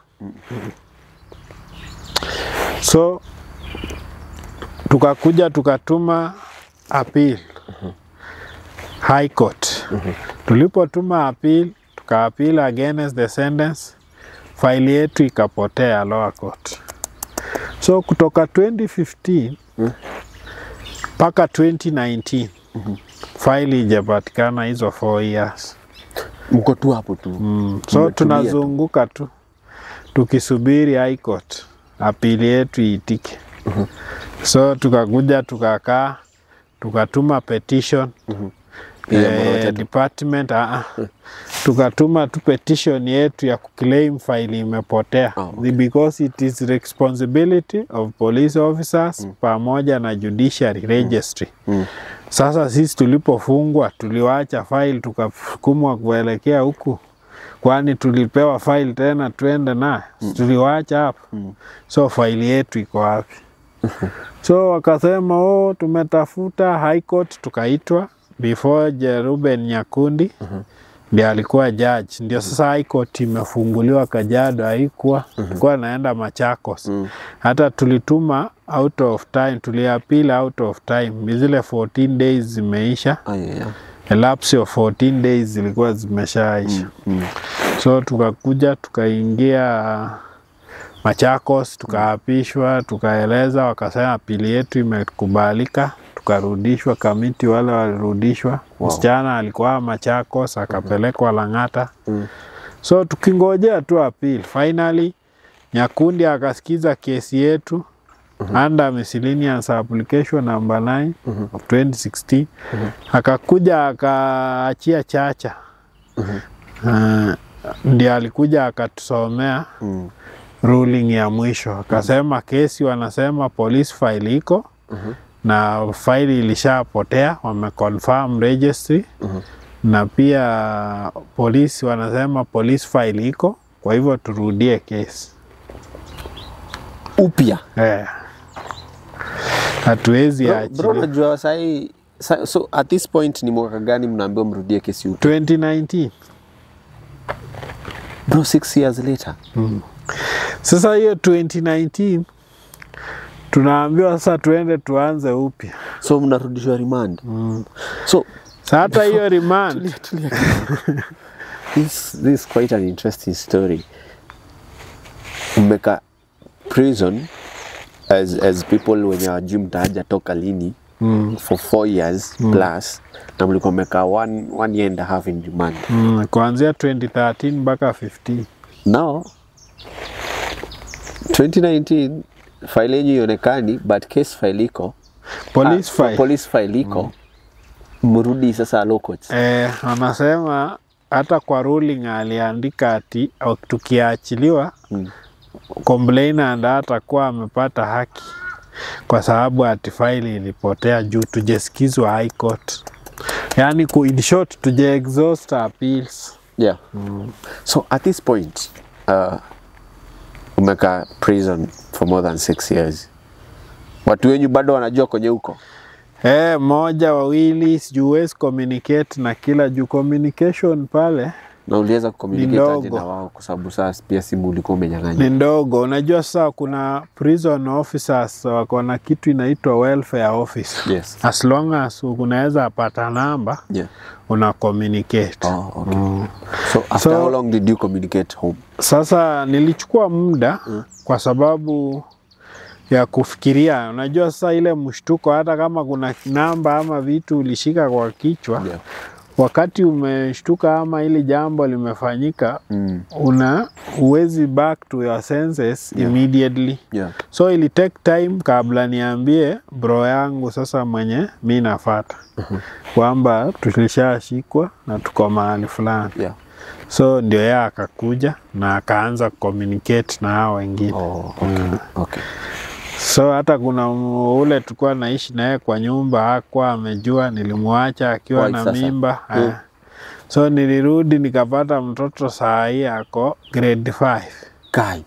[SPEAKER 1] So tukakuja tukatuma appeal High Court. Tulipotuma appeal, tuka-appeal against the sentence, file yetu ikapotea lower court. So kutoka 2015 mpaka 2019 file ijapatikana hizo 4 years.
[SPEAKER 2] Mko tu hapo tu.
[SPEAKER 1] So tunazunguka tu tukisubiri High Court appeal yetu iitike. So tukakuja tukakaa, tukatuma petition department, tukatuma tu petition yetu ya kuclaim file imepotea. Because it is responsibility of police officers pamoja na judiciary registry. Sasa sisi tulipofungwa tuliwacha file tukasukumwa kuelekea huku, kwani tulipewa file tena tuende na tuliwacha hapo. So file yetu iko wapi? So wakasema tumetafuta High Court, tukaitwa before Ruben Nyakundi ndiye alikuwa judge. Ndio sasa High Court imefunguliwa Kajiado, haikuwa tulikuwa naenda Machakos. Hata tulituma out of time, tuliappeal out of time. Zile 14 days zimeisha. A lapse of 14 days zilikuwa zimeshaisha. So tukakuja tukaingia Machakos, tukaapishwa, tukaeleza, wakasema apili yetu imekubalika, tukarudishwa kamiti, wale walirudishwa. Msichana alikuwa Machakos, akapelekwa Lang'ata. So tukingojea tu appeal. Finally Nyakundi akasikiza kesi yetu under miscellaneous application number 9 of 2016. Akakuja akaachia Chacha. Ndiye alikuja akatusomea ruling ya mwisho. Akasema kesi wanasema police file iko na file ilishapotea, wameconfirm registry. Na pia polisi wanasema police file iko, kwa hivyo turudie kesi
[SPEAKER 2] upya.
[SPEAKER 1] Hatuwezi achilia.
[SPEAKER 2] Bro, najua sahi, so at this point ni mwaka gani mnaambiwa mrudie kesi upya?
[SPEAKER 1] 2019.
[SPEAKER 2] Bro, 6 years later.
[SPEAKER 1] Sasa hiyo 2019 tunaambiwa sasa tuende tuanze upya.
[SPEAKER 2] So mnarudishwa remand. So
[SPEAKER 1] hata hiyo remand
[SPEAKER 2] this is quite an interesting story. Umeka prison as people wenye wajui mtaja toka lini for 4 years plus, na mlikuwa meka 1 year and a half in remand.
[SPEAKER 1] Kuanzia 2013 mpaka 15.
[SPEAKER 2] Now 2019 file yenyu ionekani, but case file iko, police file iko. Mrudi sasa low courts.
[SPEAKER 1] Wanasema hata kwa ruling aliandika ati tukiachiliwa complainant atakuwa amepata haki, kwa sababu ati file ilipotea juu tujesikizwa High Court. Yani in short tuje exhaust appeals.
[SPEAKER 2] Yeah. So at this point umeka prison for more than 6 years. Watu wenyu bado wanajua kwenye huko?
[SPEAKER 1] Moja wawili sijuwezi communicate na kila juu communication pale.
[SPEAKER 2] Na uliweza kucommunicate aje na wao kwa sababu sasa pia simu ulikuwa umenyang'anya?
[SPEAKER 1] Ni ndogo. Unajua sasa kuna prison officers wako na kitu inaitwa welfare office.
[SPEAKER 2] Yes.
[SPEAKER 1] As long as unaweza pata namba, una communicate.
[SPEAKER 2] Okay. So after how long did you communicate home?
[SPEAKER 1] Sasa nilichukua muda kwa sababu ya kufikiria. Unajua sasa ile mshtuko, hata kama kuna namba ama vitu ulishika kwa kichwa, wakati umeshtuka ama ili jambo limefanyika, uwezi back to your senses immediately. So ili take time kabla niambie bro yangu sasa mwenye mimi nafuata kwamba tulishashikwa na tuko mahali fulani. So ndio yeye akakuja na akaanza communicate na hao wengine.
[SPEAKER 2] Okay.
[SPEAKER 1] So hata kuna ule tulikuwa naishi naye kwa nyumba hakuwa amejua nilimwacha akiwa na mimba. So nilirudi nikapata mtoto saa hii ako grade 5.
[SPEAKER 2] Kai.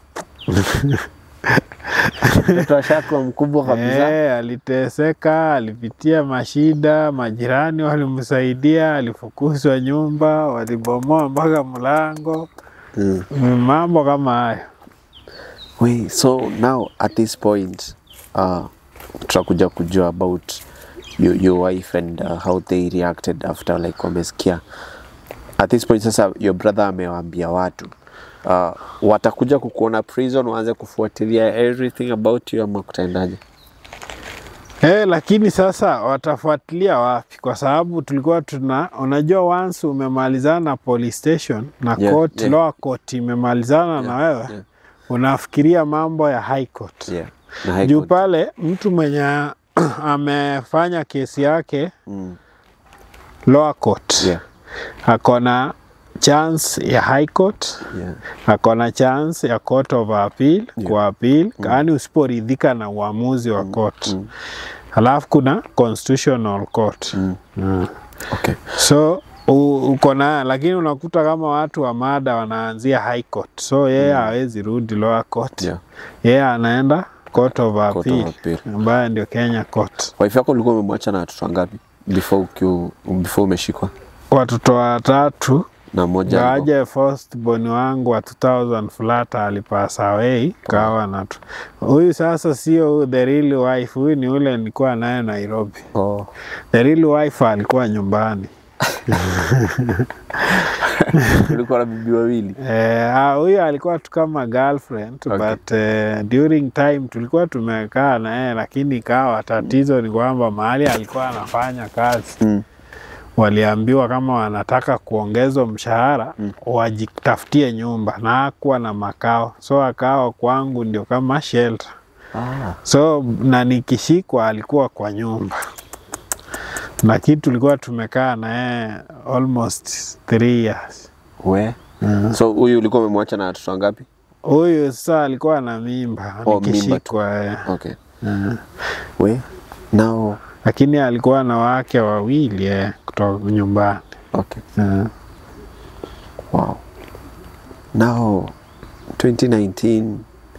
[SPEAKER 2] Mtoto ashakuwa mkubwa kabisa.
[SPEAKER 1] Aliteseka, alipitia mashida, majirani walimsaidia, alifukuzwa nyumba, walibomoa mpaka mlango. Mambo kama hayo.
[SPEAKER 2] Wait, so now at this point, tutakuja kujua about your wife and how they reacted after like wamesikia. At this point sasa your brother amewaambia watu watakuja kukuona prison, waanze kufuatilia everything about you ama kutaendaje?
[SPEAKER 1] Lakini sasa watafuatilia wapi? Kwa sababu tulikuwa unajua once umemalizana na police station na court, lower court imemalizana na wewe, unafikiria mambo ya high court. Juu pale mtu mwenye amefanya kesi yake lower court, hakona chance ya high court, hakona chance ya court of appeal, kwa appeal, kani usiporidhika na uamuzi wa court. Halafu kuna constitutional court.
[SPEAKER 2] Okay.
[SPEAKER 1] So uko na, lakini unakuta kama watu wa mada wanaanzia high court. So yeye hawezi rudi lower court. Yeye anaenda court of appeal, ambayo ndio Kenya court.
[SPEAKER 2] Wife yako ulikuwa umemwacha na watoto wangapi before umeshikwa?
[SPEAKER 1] Watoto 3
[SPEAKER 2] na moja
[SPEAKER 1] ngaje first born wangu wa 2000 flat alipass away kawa na huyu sasa sio the real wife, huyu ni ule nilikuwa naye Nairobi. The real wife alikuwa nyumbani.
[SPEAKER 2] Ulikuwa na bibi wawili?
[SPEAKER 1] Huyu alikuwa tu kama girlfriend, but during time tulikuwa tumekaa na yeye, lakini kawa tatizo ni kwamba mahali alikuwa anafanya kazi waliambiwa kama wanataka kuongezwa mshahara wajitafutie nyumba, na hakuwa na makao. So akawa kwangu ndio kama shelter. So na nikishikwa alikuwa kwa nyumba. Na kitu tulikuwa tumekaa na yeye almost 3 years.
[SPEAKER 2] So huyu ulikuwa umemwacha na watoto wangapi?
[SPEAKER 1] Huyu sasa alikuwa na mimba, nikishikwa.
[SPEAKER 2] Okay. Now
[SPEAKER 1] lakini alikuwa na wake wawili kutoka nyumbani.
[SPEAKER 2] Okay. Wow. Now 2019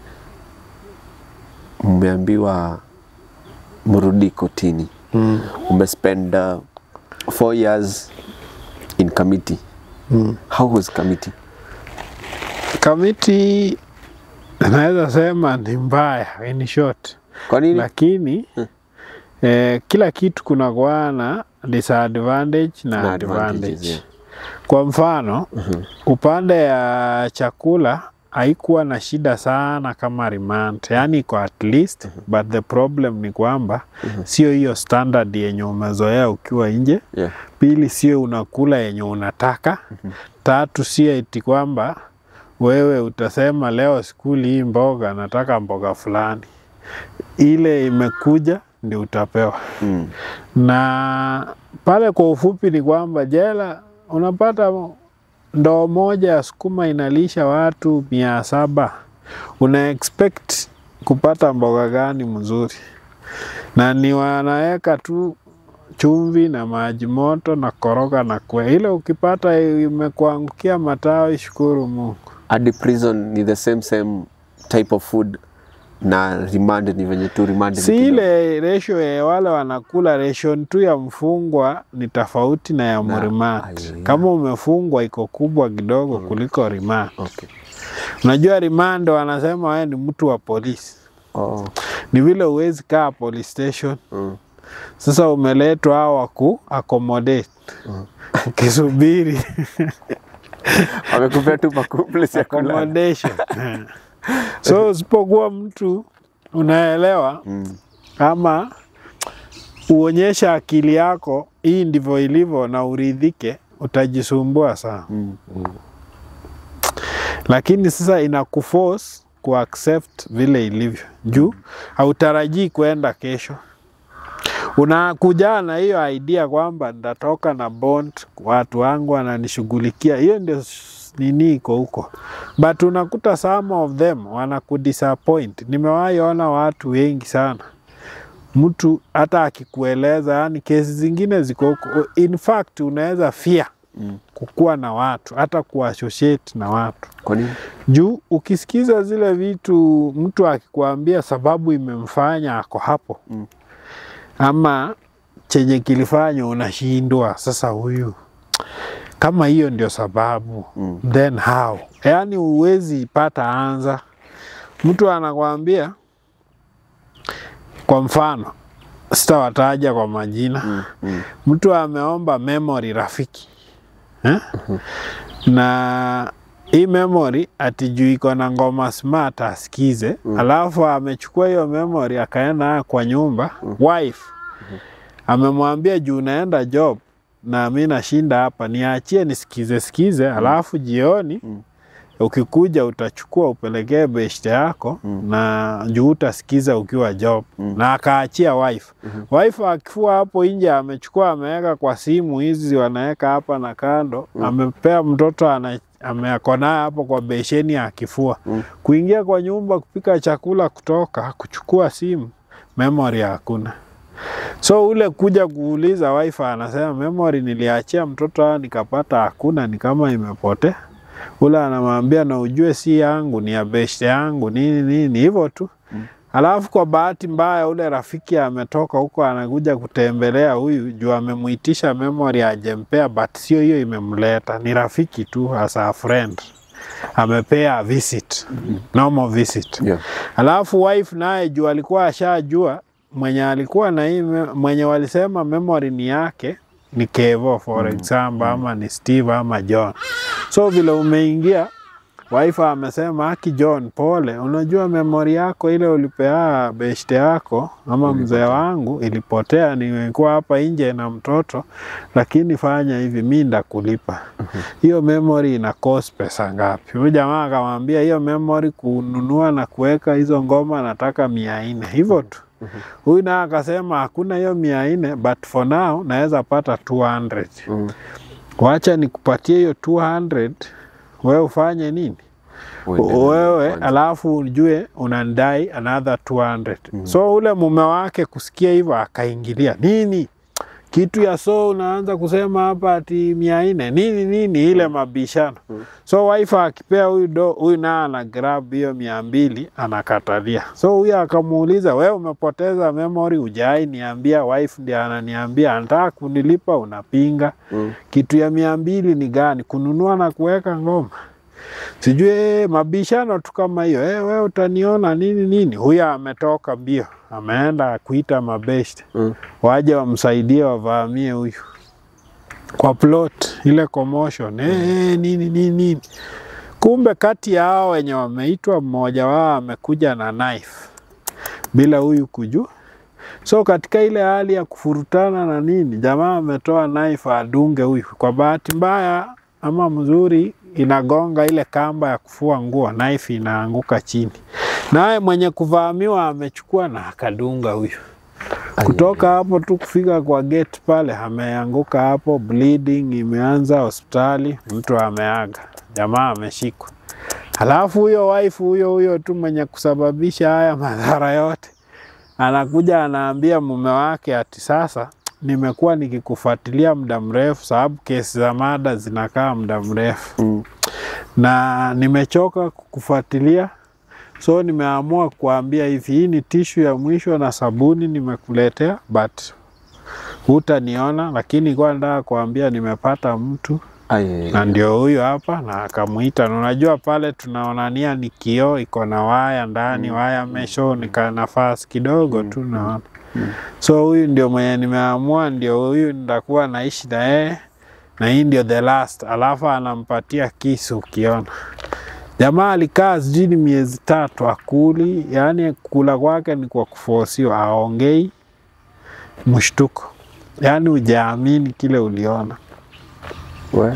[SPEAKER 2] umeambiwa mrudi kotini. Umespend 4 years in committee. How was committee?
[SPEAKER 1] Committee naweza sema ni mbaya in short.
[SPEAKER 2] Kwa nini?
[SPEAKER 1] Lakini kila kitu kuna kwa na disadvantage na advantage. Kwa mfano, upande ya chakula haikuwa na shida sana kama remand. Yani kwa at least, but the problem ni kwamba sio hiyo standard yenye umezoea ukiwa nje. Pili, sio unakula yenye unataka. Tatu, sio eti kwamba wewe utasema leo sikuli hii mboga, nataka mboga fulani. Ile imekuja ndio utapewa. Na pale kwa ufupi ni kwamba jela unapata ndoo moja ya sukuma inalisha watu 700. Una expect kupata mboga gani mzuri? Na ni wanaweka tu chumvi na maji moto na koroga na kwe. Ile ukipata imekuangukia matawi, shukuru Mungu.
[SPEAKER 2] At the prison ni the same type of food na remand ni venye tu remand
[SPEAKER 1] si ile ratio ya wale wanakula. Ration tu ya mfungwa ni tofauti na ya remand. Kama umefungwa iko kubwa kidogo kuliko remand.
[SPEAKER 2] Okay.
[SPEAKER 1] Unajua remand wanasema wewe ni mtu wa polisi. Ni vile uwezi kaa police station. Sasa umeletwa hawa ku accommodate. Ukisubiri
[SPEAKER 2] wamekupea tu place ya
[SPEAKER 1] accommodation. So usipokuwa mtu unaelewa ama uonyesha akili yako hii ndivyo ilivyo na uridhike, utajisumbua sana. Lakini sasa inakuforce kuaccept vile ilivyo. Juu hautarajii kuenda kesho. Unakuja na hiyo idea kwamba ndatoka na bond, watu wangu wananishughulikia. Hiyo ndio nini iko huko. But unakuta some of them wanakudisappoint. Nimewahi ona watu wengi sana. Mtu hata akikueleza, yani kesi zingine ziko huko. In fact unaweza fear kukua na watu, hata kuassociate na watu.
[SPEAKER 2] Kwa nini?
[SPEAKER 1] Juu ukisikiza zile vitu mtu akikuambia sababu imemfanya ako hapo. Ama chenye kilifanya unashindwa sasa huyu. Kama hiyo ndio sababu, then how? Yani uwezi pata anza. Mtu anakuambia, kwa mfano, sitawataja kwa majina. Mtu ameomba memory rafiki. Na hii memory atijui iko na ngoma smart asikize. Alafu amechukua hiyo memory akaenda kwa nyumba. Wife amemwambia juu naenda job na mimi nashinda hapa, niachie nisikize. Alafu jioni ukikuja utachukua upelekee beshte yako na juu utasikiza ukiwa job. Na akaachia wife. Wife akifua hapo nje amechukua ameweka kwa simu hizi wanaweka hapa na kando. Amepea mtoto ameakona hapo kwa besheni akifua. Kuingia kwa nyumba kupika chakula, kutoka kuchukua simu, memory hakuna. So ule kuja kuuliza wife anasema memory niliachia mtoto nikapata hakuna, ni kama imepotea. Ule anamwambia na ujue si yangu, ni ya beshte yangu, nini hivyo tu. Alafu kwa bahati mbaya ule rafiki ametoka huko anakuja kutembelea huyu juu amemuitisha memory ajempea, but sio hiyo imemleta, ni rafiki tu as a friend. Amepea visit, normal visit. Alafu wife naye juu alikuwa ashajua mwenye alikuwa na hii mwenye walisema memory ni yake ni Kevo for example, ama ni Steve ama John. So vile umeingia, wife amesema haki John pole, unajua memory yako ile ulipea beshte yako ama mzee wangu ilipotea, nimekuwa hapa nje na mtoto, lakini fanya hivi mimi ndakulipa. Hiyo memory ina cost pesa ngapi? Huyu jamaa akamwambia hiyo memory kununua na kuweka hizo ngoma nataka 400. Hivyo tu. Huyu na akasema hakuna hiyo 400, but for now naweza pata 200. Wacha nikupatie hiyo 200, wewe ufanye nini? Wewe alafu ujue unandai another 200. So ule mume wake kusikia hivyo akaingilia. Nini? Kitu ya so unaanza kusema hapa ati 400. Nini ile mabishano. So wife akipea huyu na ana grab hiyo 200 anakatalia. So huyu akamuuliza wewe umepoteza memory hujai niambia, wife ndiye ananiambia anataka kunilipa unapinga. Kitu ya 200 ni gani? Kununua na kuweka ngoma. Sijui mabishano tu kama hiyo. Wewe utaniona nini. Huyu ametoka mbio. Ameenda kuita mabeshte. Waje wamsaidie wavamie huyu. Kwa plot ile commotion. Nini. Kumbe kati ya hao wenye wameitwa mmoja wao amekuja na knife. Bila huyu kujua. So katika ile hali ya kufurutana na nini, jamaa ametoa knife adunge huyu. Kwa bahati mbaya ama mzuri inagonga ile kamba ya kufua nguo, knife inaanguka chini. Naye mwenye kuvamiwa amechukua na akadunga huyu. Kutoka hapo tu kufika kwa gate pale ameanguka hapo, bleeding imeanza, hospitali, mtu ameaga. Jamaa ameshikwa. Halafu huyo wife huyo tu mwenye kusababisha haya madhara yote anakuja anaambia mume wake ati sasa nimekuwa nikikufuatilia muda mrefu sababu kesi za mada zinakaa muda mrefu. Na nimechoka kukufuatilia So nimeamua kuambia hivi, hii ni tissue ya mwisho na sabuni nimekuletea, but hutaniona, lakini kwa nataka kuambia nimepata mtu. Na ndio huyu hapa, na akamuita. Na unajua pale tunaonania ni kioo, iko na waya ndani, waya mesho, nika nafasi kidogo tu naona. So huyu ndio mwenye nimeamua, ndio huyu nitakuwa naishi na yeye, na hii ndio the last. Alafu anampatia kisu ukiona. Jamaa alikaa sijui miezi 3 akuli, yani kula kwake ni kwa kuforsiwa, aongei mshtuko. Yani hujaamini kile uliona.
[SPEAKER 2] We.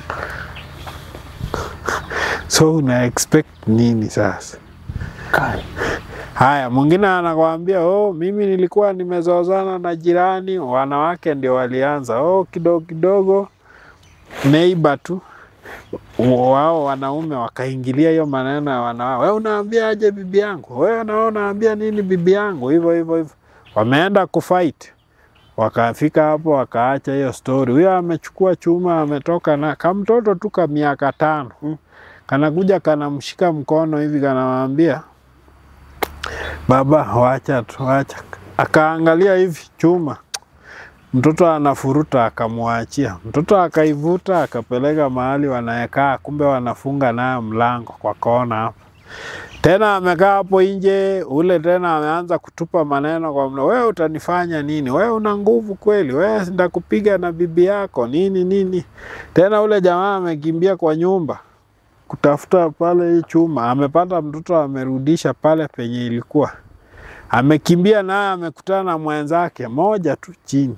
[SPEAKER 1] So una expect nini sasa?
[SPEAKER 2] Kai.
[SPEAKER 1] Haya, mwingine anakuambia, mimi nilikuwa nimezozana na jirani, wanawake ndio walianza. Kidogo kidogo neighbor tu wao wanaume wakaingilia hiyo maneno ya wanawake. Wewe unaambia aje bibi yangu? Wewe unaambia nini bibi yangu? Hivyo. Wameenda kufight. Wakafika hapo wakaacha hiyo story. Huyo amechukua chuma, ametoka na kamtoto tu ka miaka 5. Kanakuja kanamshika mkono hivi, kanamwambia, baba wacha tu, wacha. Akaangalia hivi chuma. Mtoto anafuruta, akamwachia. Mtoto akaivuta, akapeleka mahali wanaekaa, kumbe wanafunga nayo mlango kwa kona hapo. Tena amekaa hapo nje, ule tena ameanza kutupa maneno kwa mna. Wewe utanifanya nini? Wewe una nguvu kweli? Wewe sitakupiga na bibi yako nini? Tena ule jamaa amekimbia kwa nyumba kutafuta pale hii chuma. Amepata mtoto, amerudisha pale penye ilikuwa. Amekimbia naye, amekutana na mwenzake moja tu chini.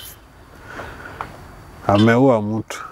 [SPEAKER 1] Ameua mtu.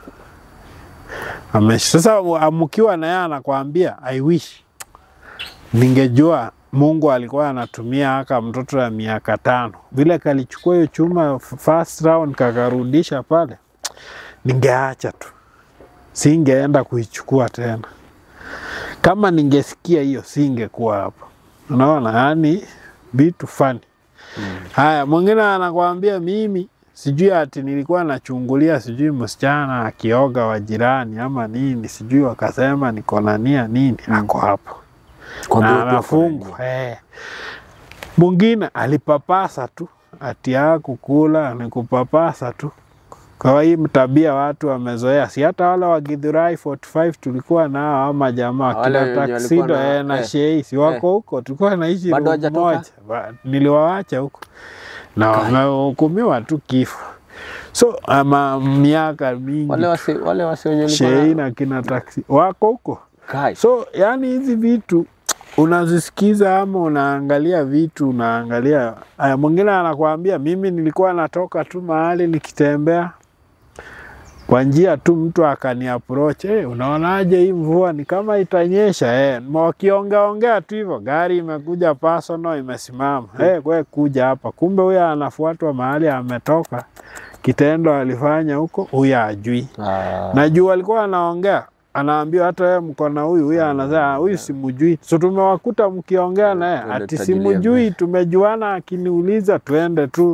[SPEAKER 1] Sasa amukiwa na yeye anakuambia, I wish ningejua Mungu alikuwa anatumia haka mtoto ya miaka 5. Vile kalichukua hiyo chuma first round kakarudisha pale, ningeacha tu. Singeenda kuichukua tena. Kama ningesikia hiyo singekuwa hapa. Unaona, yani vitu funny. Haya, mwingine anakuambia, mimi sijui ati nilikuwa nachungulia sijui msichana akioga wa jirani ama nini, sijui wakasema niko na nia nini, ako hapo. Na anafungwa. Mwingine alipapasa tu, ati hakukula, ni kupapasa tu. Kwa hii tabia watu wamezoea. Si hata wale wa Githurai 45 tulikuwa nao, ama jamaa kila Tuxedo na Shei, si wako huko, tulikuwa naishi moja. Niliwaacha huko na wamehukumiwa tu kifo. So ama miaka mingi
[SPEAKER 2] wale wasi
[SPEAKER 1] Shei na kina Taxi wako huko. So yani hizi vitu unazisikiza ama unaangalia vitu, unaangalia. Mwingine anakuambia, mimi nilikuwa natoka tu mahali nikitembea, kwa njia tu mtu akani approach, unaonaje hii mvua ni kama itanyesha? Wakiongea tu hivyo, gari imekuja personal imesimama. Kwa kuja hapa, kumbe huyu anafuatwa mahali ametoka, kitendo alifanya huko huyu ajui. Na juu alikuwa anaongea, anaambiwa hata wewe mko na huyu anasema huyu simjui. So tumewakuta mkiongea naye, ati simjui, tumejuana, akiniuliza tuende tu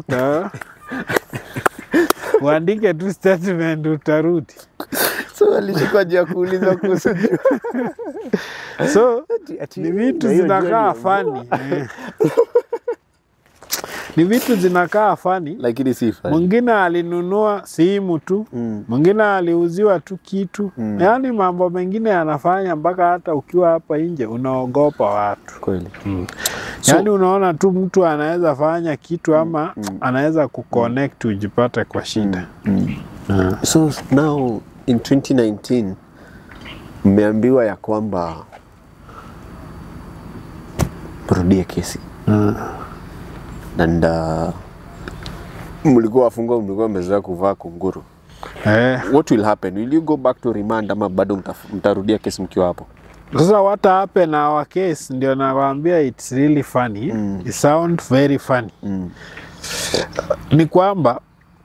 [SPEAKER 1] uandike tu statement utarudi.
[SPEAKER 2] So alishikwa jia kuuliza kuhusu.
[SPEAKER 1] So ni vitu zinakaa funny. Ni vitu zinakaa funny,
[SPEAKER 2] lakini si funny.
[SPEAKER 1] Mwingine alinunua simu tu, mwingine aliuziwa tu kitu. Yani mambo mengine yanafanya mpaka hata ukiwa hapa nje unaogopa watu.
[SPEAKER 2] Kweli.
[SPEAKER 1] Yani unaona tu mtu anaweza fanya kitu ama anaweza kuconnect ujipate kwa shida.
[SPEAKER 2] So now in 2019 mmeambiwa ya kwamba mrudie kesi. And mlikuwa wafungwa, mlikuwa mmezoea kuvaa kunguru. What will happen? Will you go back to remand ama bado mtarudia kesi mkiwa hapo?
[SPEAKER 1] Sasa what happen na our case, ndio nakwambia it's really funny. It sounds very funny. Ni kwamba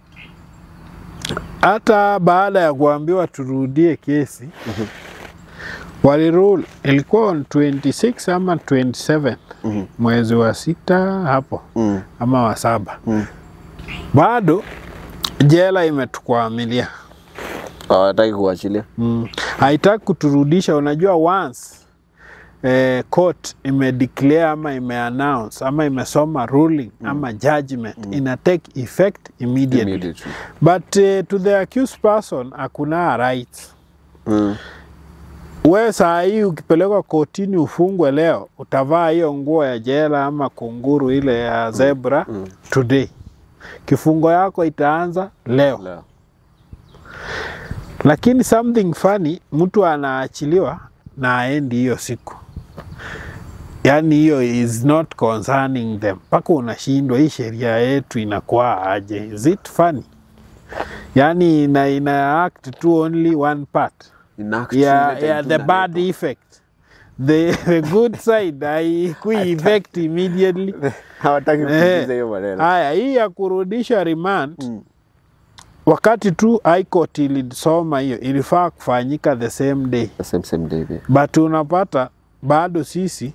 [SPEAKER 1] hata baada ya kuambiwa turudie kesi, walirule ilikuwa on 26 ama 27 mwezi wa 6 hapo ama wa 7. Bado jela imetukwamilia.
[SPEAKER 2] Hawataki kuachilia.
[SPEAKER 1] Haitaki kuturudisha. Unajua once court imedeclare ama imeannounce ama imesoma ruling ama judgment ina take effect immediately. But to the accused person hakuna rights. Wewe saa hii ukipelekwa kotini ufungwe leo, utavaa hiyo nguo ya jela ama kunguru ile ya zebra today. Kifungo yako itaanza leo. Lakini something funny, mtu anaachiliwa na aendi hiyo siku. Yani hiyo is not concerning them. Paka unashindwa hii sheria yetu inakuwa aje. Is it funny? Yani ina act to only one part. Yeah, the bad effect. The good side haikui effect immediately.
[SPEAKER 2] Hawataki kuingiza hiyo maneno.
[SPEAKER 1] Haya, hii ya kurudisha remand wakati tu High Court ilisoma hiyo ilifaa kufanyika the same day.
[SPEAKER 2] Same day.
[SPEAKER 1] But unapata bado sisi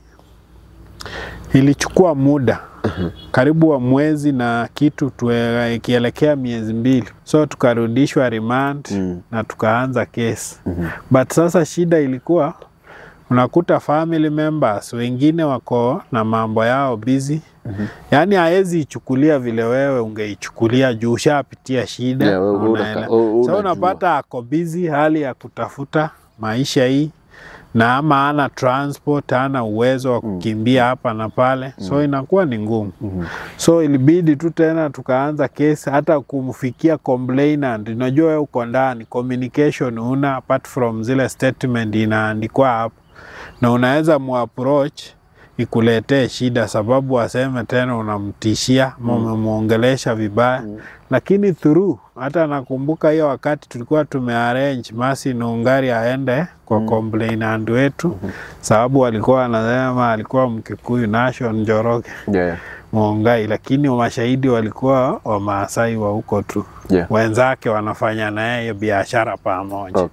[SPEAKER 1] ilichukua muda karibu wa mwezi na kitu ikielekea miezi 2. So tukarudishwa remand na tukaanza kesi. But sasa shida ilikuwa unakuta family members wengine wako na mambo yao busy. Yani haezi ichukulia vile wewe ungeichukulia juu ushapitia shida. So unapata ako busy hali ya kutafuta maisha hii na ama ana transport, ana uwezo wa kukimbia hapa na pale. So inakuwa ni ngumu. So ilibidi tu tena tukaanza kesi hata kumfikia complainant. Unajua wewe uko ndani, communication una apart from zile statement inaandikwa hapo. Na unaweza mu-approach ikuletee shida sababu waseme tena unamtishia, muongelesha vibaya. Lakini through, hata nakumbuka hiyo wakati tulikuwa tumearrange Masi Nungari aende kwa complainant wetu. Sababu walikuwa anasema alikuwa Mkikuyu Nation Njoroge. Mungai, lakini mashahidi walikuwa wa Maasai wa huko tu. Wenzake wanafanya naye biashara pamoja.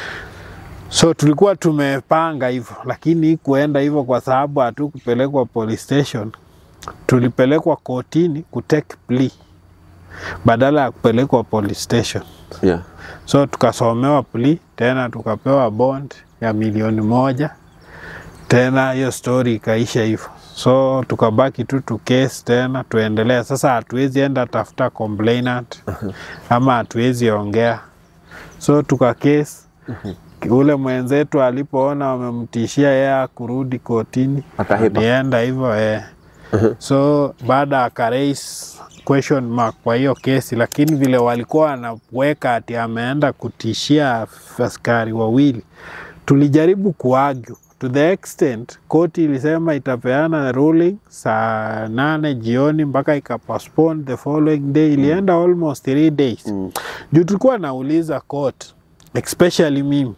[SPEAKER 1] So tulikuwa tumepanga hivyo, lakini kuenda hivyo kwa sababu hatu kupelekwa police station. Tulipelekwa kotini kutake plea badala ya kupelekwa police station. So tukasomewa plea, tena tukapewa bond ya $1,000,000. Tena hiyo story ikaisha hivyo. So tukabaki tu case tena tuendelea. Sasa hatuwezi enda tafuta complainant ama hatuwezi ongea. So case ule mwenzetu alipoona wamemtishia yeye kurudi kotini alienda hivyo So baada akaraise question mark kwa hiyo kesi, lakini vile walikuwa wanaweka ati ameenda kutishia askari wawili, tulijaribu kuargue to the extent koti ilisema itapeana ruling saa 8 jioni mpaka ikapostpone the following day. Ilienda almost 3 days. Juu tulikuwa nauliza court, especially mimi,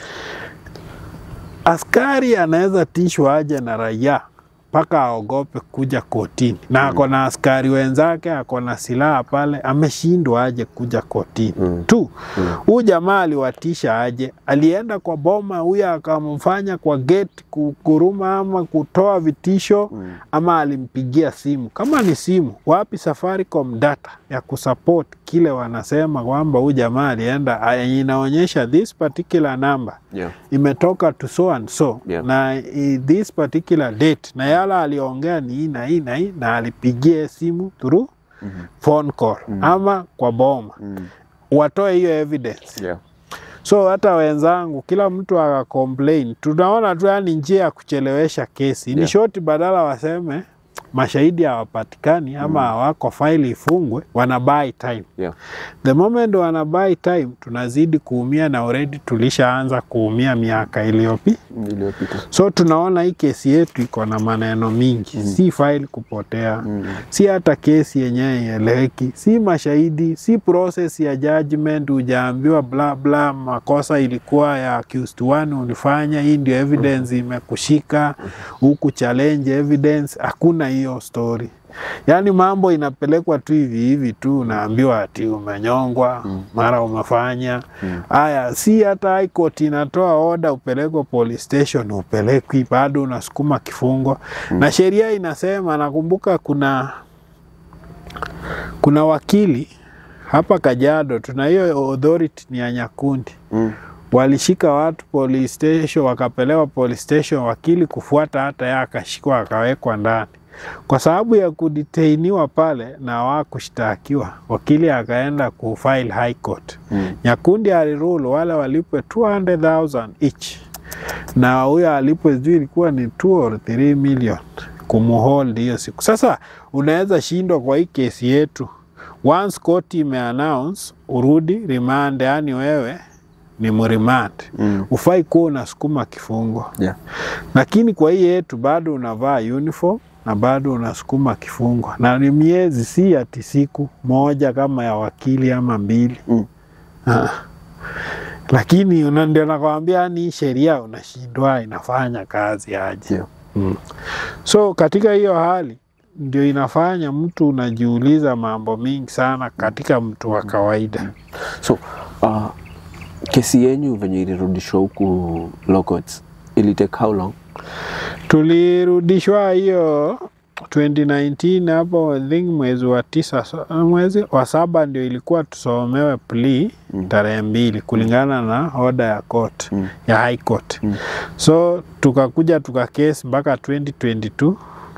[SPEAKER 1] askari anaweza tishwa aje na raia paka aogope kuja kotini? Na akona askari wenzake, akona silaha pale, ameshindwa aje kuja kotini? Huyu jamaa aliwatisha aje? Alienda kwa boma, huyu akamfanya kwa gate kukuruma ama kutoa vitisho, ama alimpigia simu? Kama ni simu, wapi Safaricom data ya kusupport kile wanasema kwamba huyu jamaa alienda, inaonyesha this particular number imetoka to so and so na this particular date, na yala aliongea ni hii na hii na hii, na alipigia simu through phone call ama kwa boma. Watoe hiyo evidence. So hata wenzangu kila mtu aka complain. Tunaona tu yani njia ya kuchelewesha kesi. Ni short, badala waseme mashahidi hawapatikani ama hawako file ifungwe, wana buy time. The moment wana buy time, tunazidi kuumia, na already tulishaanza kuumia miaka iliyopita. So tunaona hii kesi yetu iko na maneno mingi. Si file kupotea, si hata kesi yenyewe ieleweki, si mashahidi, si process ya judgment, hujaambiwa bla bla makosa ilikuwa ya accused 1 ulifanya, hii ndio evidence imekushika, huku challenge evidence. Hakuna hiyo story. Yani mambo inapelekwa tu hivi tu, unaambiwa ati umenyongwa, mara umefanya. Haya, si hata High Court inatoa order upelekwe police station, upelekwi, bado unasukuma kifungo. Na sheria inasema, nakumbuka kuna wakili hapa Kajiado, tuna hiyo authority ni ya Nyakundi. walishika watu police station, wakapelewa police station, wakili kufuata hata yeye akashikwa akawekwa ndani. Kwa sababu ya kudetainiwa pale na hawakushtakiwa, wakili akaenda kufile high court. Nyakundi alirule wale walipwe 200,000 each. Na huyo alipwe sijui ilikuwa ni 2 or 3 million kumuhold hiyo siku. Sasa unaweza shindwa kwa hii kesi yetu. Once court imeannounce urudi remand, yani wewe ni mremand. Ufai kuwa unasukuma kifungo. Lakini kwa hii yetu bado unavaa uniform na bado unasukuma kifungo. Na ni miezi, si ati siku moja kama ya wakili ama 2. Lakini ndio nakwambia ni sheria unashindwa inafanya kazi aje. So katika hiyo hali ndio inafanya mtu unajiuliza mambo mingi sana katika mtu wa kawaida.
[SPEAKER 2] So kesi yenu venye ilirudishwa huku law courts ili take how long?
[SPEAKER 1] Tulirudishwa hiyo 2019 hapo, I think mwezi wa 9, mwezi wa 7 ndio ilikuwa tusomewe plea tarehe 2 kulingana na order ya court ya high court. So tukakuja tukakesi mpaka 2022.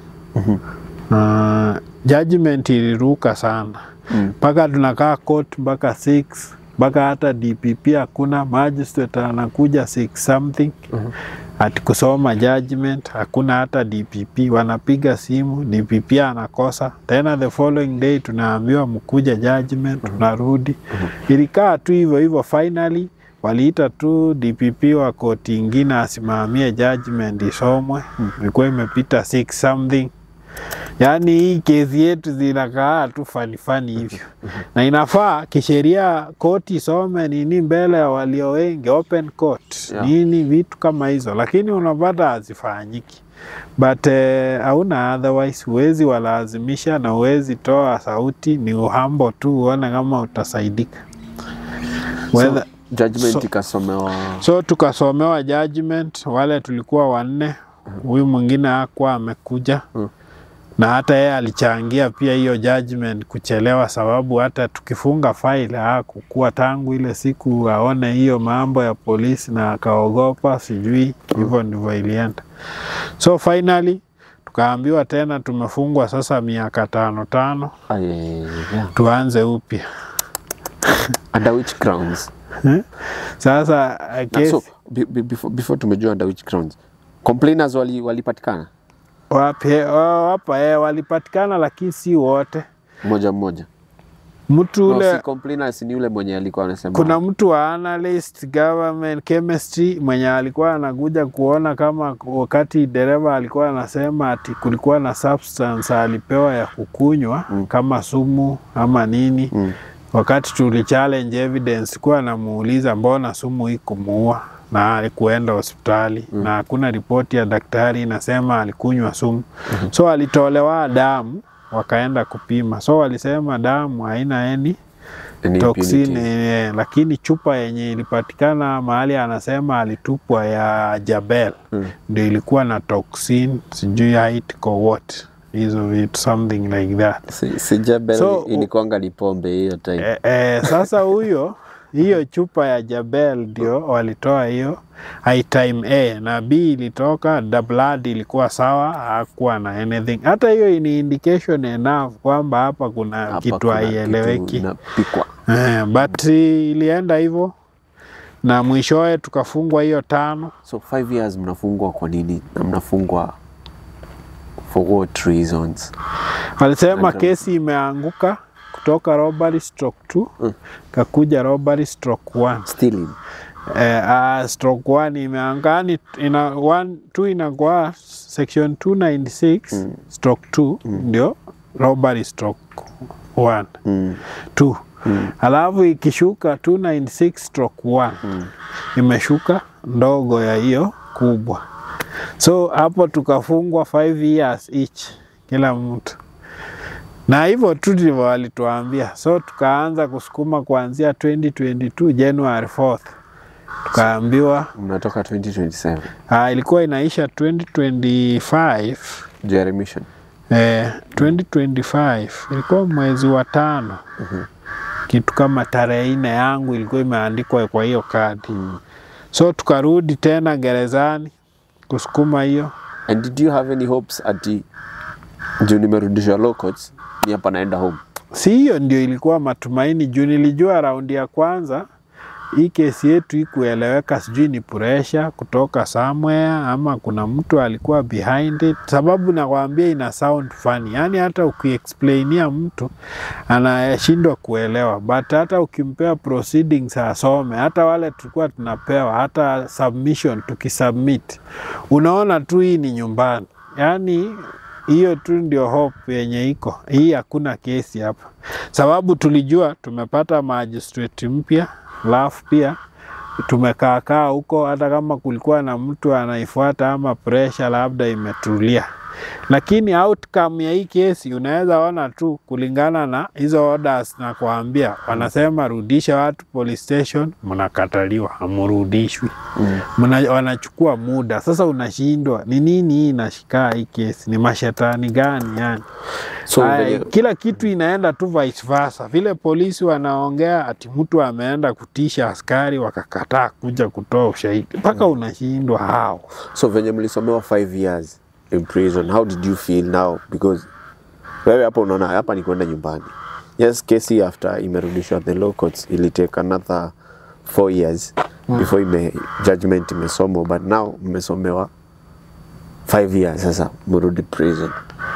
[SPEAKER 1] Judgment iliruka sana. Mpaka tunakaa court mpaka 6, mpaka hata DPP hakuna, magistrate anakuja 6 something. Ati kusoma judgment hakuna, hata DPP wanapiga simu, DPP anakosa. Tena the following day tunaambiwa mkuja judgment, tunarudi. Ilikaa tu hivyo hivyo. Finally waliita tu DPP wa koti ingine asimamie judgment isomwe. Ilikuwa imepita 6 something. Yani hii kesi yetu zinakaa tu fani hivyo. Na inafaa kisheria koti isome nini mbele ya walio wengi, open court, nini vitu kama hizo. Lakini unapata hazifanyiki. But hauna otherwise, huwezi walazimisha na huwezi toa sauti, ni uhambo tu uone kama utasaidika.
[SPEAKER 2] So, judgment ikasomewa.
[SPEAKER 1] So tukasomewa judgment, wale tulikuwa 4, huyu mwingine hakuwa amekuja. Na hata yeye alichangia pia hiyo judgment kuchelewa, sababu hata tukifunga file hakukuwa tangu ile siku aone hiyo mambo ya polisi na akaogopa, sijui hivyo ndivyo ilienda. So finally tukaambiwa tena tumefungwa sasa miaka 5. Tuanze upya.
[SPEAKER 2] Under which grounds?
[SPEAKER 1] Sasa
[SPEAKER 2] so, before tumejua under which grounds, complainers walipatikana?
[SPEAKER 1] Wapa walipatikana, lakini si wote.
[SPEAKER 2] Mmoja.
[SPEAKER 1] Mtu ule
[SPEAKER 2] si complainers ni ule mwenye alikuwa anasema.
[SPEAKER 1] Kuna mtu wa analyst government chemistry mwenye alikuwa anakuja kuona kama wakati dereva alikuwa anasema ati kulikuwa na substance alipewa ya kukunywa kama sumu ama nini. Wakati tuli challenge evidence kwa namuuliza mbona sumu hii kumuua, na alikuenda hospitali na hakuna ripoti ya daktari inasema alikunywa sumu. So alitolewa damu wakaenda kupima. So walisema damu haina any toxin, lakini chupa yenye ilipatikana mahali anasema alitupwa ya Jabel ndio ilikuwa na toxin, sijui haitiko what. Hizo vitu something like that.
[SPEAKER 2] Si Jabel so, ilikuanga ni pombe hiyo time.
[SPEAKER 1] Sasa hiyo chupa ya Jabel ndio walitoa hiyo time A na B ilitoka, the blood ilikuwa sawa, hakuwa na anything. Hata hiyo ni indication enough kwamba hapa kuna kitu haieleweki. But ilienda hivyo na mwishowe tukafungwa hiyo 5.
[SPEAKER 2] So 5 years mnafungwa kwa nini? Na mnafungwa for what reasons?
[SPEAKER 1] Walisema kesi imeanguka kutoka robbery /2 kakuja robbery /1.
[SPEAKER 2] Stealing.
[SPEAKER 1] /1 imeangani ina 2 inakuwa section 296 /2 ndio robbery /1 2. Alafu ikishuka 296 /1 imeshuka ndogo ya hiyo kubwa. So hapo tukafungwa 5 years each kila mtu. Na hivyo tu ndivyo walituambia. So tukaanza kusukuma kuanzia 2022 January 4th. Tukaambiwa
[SPEAKER 2] mnatoka 2027.
[SPEAKER 1] Ilikuwa inaisha 2025
[SPEAKER 2] remission.
[SPEAKER 1] 2025 ilikuwa mwezi wa 5. Kitu kama tarehe 4 yangu ilikuwa imeandikwa kwa hiyo kadi. So tukarudi tena gerezani kusukuma hiyo.
[SPEAKER 2] And did you have any hopes ati juu nimerudishwa low courts ni hapa naenda home?
[SPEAKER 1] Si hiyo ndio ilikuwa matumaini juu nilijua raundi ya kwanza hii kesi yetu ikueleweka, sijui ni pressure kutoka somewhere ama kuna mtu alikuwa behind it. Sababu nakwambia ina sound funny, yani hata ukiexplainia mtu anashindwa kuelewa, but hata ukimpea proceedings asome, hata wale tulikuwa tunapewa hata submission tukisubmit, unaona tu hii ni nyumbani. Yani hiyo tu ndio hope yenye iko. Hii hakuna kesi hapa. Sababu tulijua tumepata magistrate mpya, alafu pia tumekaa huko, hata kama kulikuwa na mtu anaifuata ama pressure labda imetulia. Lakini outcome ya hii kesi unaweza ona tu kulingana na hizo orders na kuambia. Wanasema rudisha watu police station, mnakataliwa, hamrudishwi. Wanachukua muda. Sasa unashindwa ni nini hii inashika hii kesi? Ni mashetani gani yani?
[SPEAKER 2] So
[SPEAKER 1] Kila kitu inaenda tu vice versa. Vile polisi wanaongea ati mtu ameenda kutisha askari wakakataa kuja kutoa ushahidi. Mpaka unashindwa hao.
[SPEAKER 2] So venye mlisomewa 5 years in prison, how did you feel now? Because wewe hapo unaona hapa ni kwenda nyumbani. Yes, kesi after imerudishwa the low courts ili take another 4 years before judgment imesomwa, but now mmesomewa 5 years sasa mrudi prison.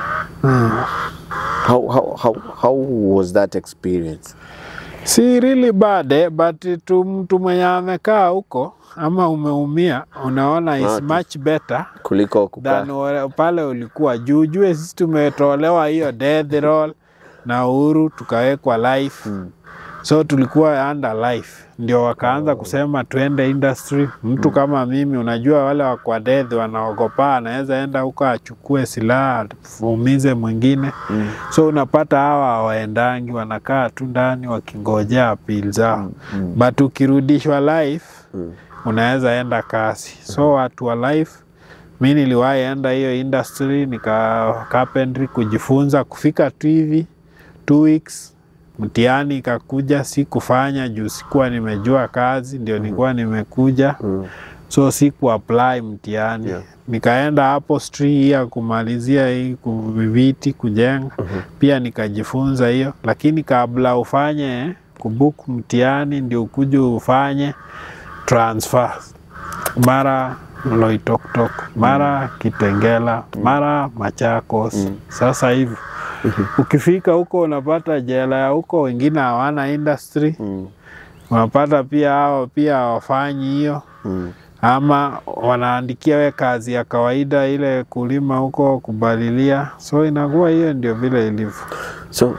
[SPEAKER 2] How was that experience?
[SPEAKER 1] Si really bad, but mtu mwenye amekaa huko ama umeumia unaona is much better
[SPEAKER 2] kuliko kukaa
[SPEAKER 1] than pale ulikuwa. Jujue sisi tumetolewa hiyo death roll na uhuru tukawekwa life. So tulikuwa under life. Ndio wakaanza kusema tuende industry. Mtu kama mimi, unajua wale wakwa death wanaogopa, anaweza enda huko achukue silaha fumize mwingine. So unapata hawa waendangi wanakaa tu ndani wakingojea appeal zao. But ukirudishwa life unaweza enda kasi. So watu wa life, mimi niliwahi enda hiyo industry nika carpentry kujifunza kufika tu hivi 2 weeks. Mtihani ikakuja, si kufanya juu sikuwa nimejua kazi, ndio nilikuwa nimekuja. So siku apply mtihani. Nikaenda hapo street ya kumalizia hii kuviti kujenga. Pia nikajifunza hiyo, lakini kabla ufanye kubook mtihani ndio ukuje ufanye transfer. Mara Loitoktok, mara Kitengela, mara Machakos. Sasa hivi ukifika huko unapata jela ya huko, wengine hawana industry. Unapata pia hao pia wafanyi hiyo. Ama wanaandikia we kazi ya kawaida ile kulima huko kubalilia. So inakuwa hiyo ndio vile ilivyo.
[SPEAKER 2] So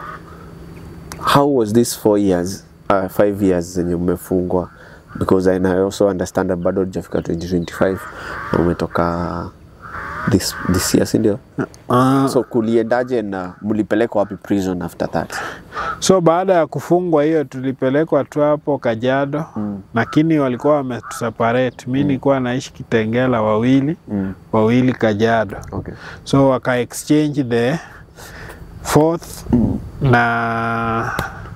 [SPEAKER 2] how was this 4 years, 5 years zenye umefungwa? Because I also understand that bado hujafika 2025 na umetoka this year, si ndio? So kuliendaje na mlipelekwa wapi prison after that?
[SPEAKER 1] So baada ya kufungwa hiyo tulipelekwa tu hapo Kajiado. Lakini walikuwa wametuseparate. Mimi nilikuwa naishi Kitengela, wawili Kajiado.
[SPEAKER 2] Okay.
[SPEAKER 1] So waka exchange the 4th na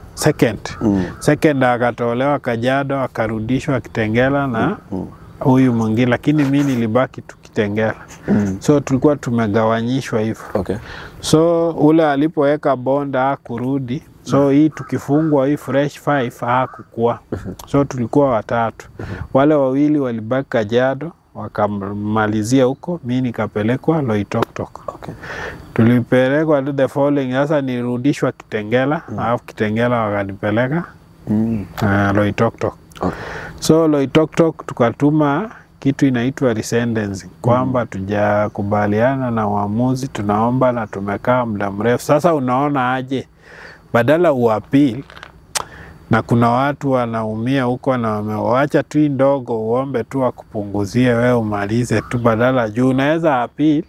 [SPEAKER 1] second akatolewa Kajiado akarudishwa Kitengela na huyu mwingine, lakini mimi nilibaki tu Kitengela. So tulikuwa tumegawanyishwa hivyo.
[SPEAKER 2] Okay.
[SPEAKER 1] So ule alipoweka bonda hakurudi. So hii tukifungwa hii fresh 5 hakukua. So tulikuwa watatu. Wale wawili walibaki Kajiado wakamalizia huko, mimi nikapelekwa Loitoktok.
[SPEAKER 2] Okay.
[SPEAKER 1] Tulipelekwa the following, sasa nirudishwa Kitengela, alafu Kitengela wakanipeleka Loitoktok.
[SPEAKER 2] Okay.
[SPEAKER 1] So Loitoktok tukatuma kitu inaitwa resentencing, kwamba tujakubaliana na uamuzi, tunaomba na tumekaa muda mrefu. Sasa unaona aje, badala uappeal na kuna watu wanaumia huko na wamewacha tu ndogo, uombe tu akupunguzie wewe umalize tu, badala juu unaweza appeal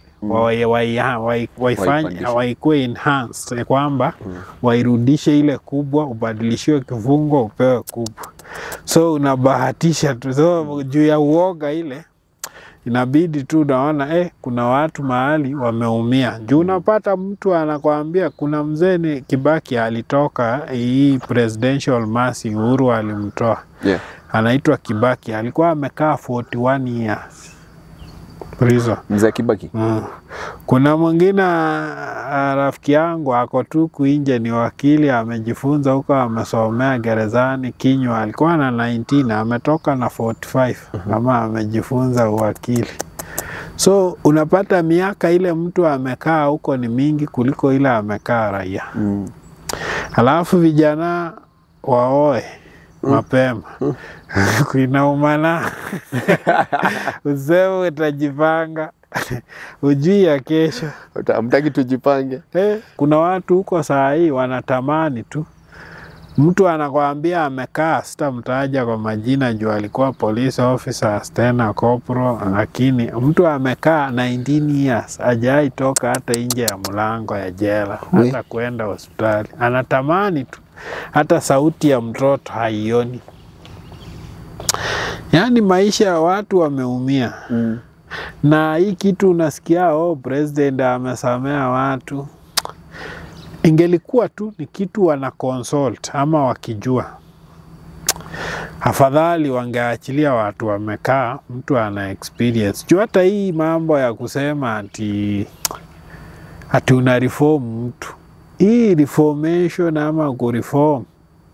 [SPEAKER 1] waikuwe enhanced, kwamba wairudishe ile kubwa, ubadilishiwe kifungo upewe kubwa. So unabahatisha tu. So juu ya uoga ile inabidi tu unaona kuna watu mahali wameumia. Juu unapata mtu anakuambia kuna mzee Kibaki alitoka hii presidential mercy, Uhuru alimtoa. anaitwa Kibaki, alikuwa amekaa 41 years prison.
[SPEAKER 2] Mzee Kibaki.
[SPEAKER 1] Kuna mwingine rafiki yangu ako tu kuinje, ni wakili, amejifunza huko, amesomea gerezani Kinywa, alikuwa na 19, ametoka na 45 ama amejifunza uwakili. So unapata miaka ile mtu amekaa huko ni mingi kuliko ile amekaa raia. Alafu vijana waoe mapema. Kuinaumana. Useme utajipanga. Ujui ya kesho.
[SPEAKER 2] Hamtaki tujipange.
[SPEAKER 1] Kuna watu huko saa hii wanatamani tu. Mtu anakuambia amekaa, sitamtaja kwa majina juu alikuwa police officer, tena corporal, lakini mtu amekaa 19 years, hajai toka hata nje ya mlango ya jela, hata kwenda hospitali. Anatamani tu, hata sauti ya mtoto haioni. Yani maisha ya watu wameumia. Na hii kitu unasikia, president amesamea watu. Ingelikuwa tu ni kitu wana consult ama wakijua, afadhali wangeachilia watu wamekaa, mtu ana experience. Juu hata hii mambo ya kusema ati una reform mtu, hii reformation ama kureform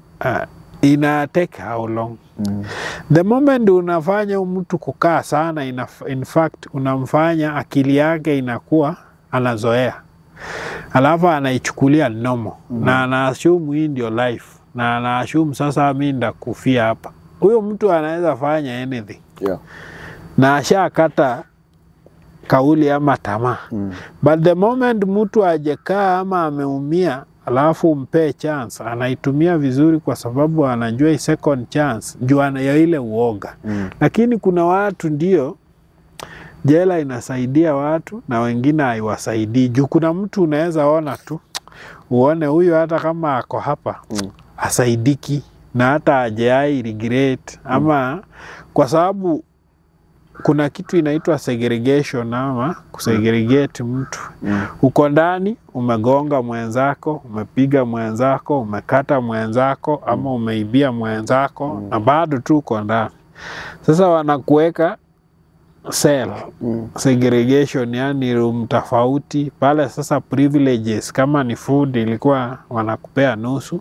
[SPEAKER 1] ina take how long? The moment unafanya mtu kukaa sana, in fact unamfanya akili yake inakuwa anazoea, alafu anaichukulia normal, na anaassume hii ndio life, na anaassume sasa mimi ndakufia hapa. Huyo mtu anaweza fanya anything. Na ashakata kauli ama tamaa. But the moment mtu ajekaa ama ameumia, alafu mpe chance, anaitumia vizuri kwa sababu anajua hii second chance, juu ya ile uoga. Lakini kuna watu ndio jela inasaidia watu na wengine haiwasaidii. Juu kuna mtu unaweza ona tu, uone huyu hata kama ako hapa asaidiki, na hata ajai regret ama kwa sababu kuna kitu inaitwa segregation ama kusegregate mtu. Uko ndani, umegonga mwenzako, umepiga mwenzako, umekata mwenzako ama umeibia mwenzako, na bado tu uko ndani. Sasa wanakuweka cell, segregation, yani room tofauti pale. Sasa privileges kama ni food ilikuwa wanakupea nusu,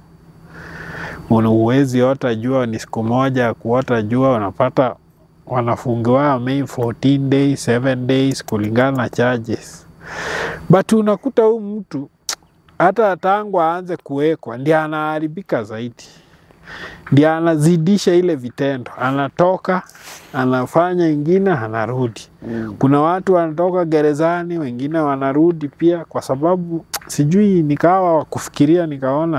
[SPEAKER 1] uwezi ota jua, ni siku moja kuota jua, unapata wanafungiwa maybe 14 days, 7 days kulingana na charges. But unakuta huyu mtu hata tangu aanze kuwekwa ndiye anaharibika zaidi, ndiye anazidisha ile vitendo, anatoka anafanya ingine, anarudi. Kuna watu wanatoka gerezani, wengine wanarudi pia, kwa sababu sijui, nikawa kufikiria, nikaona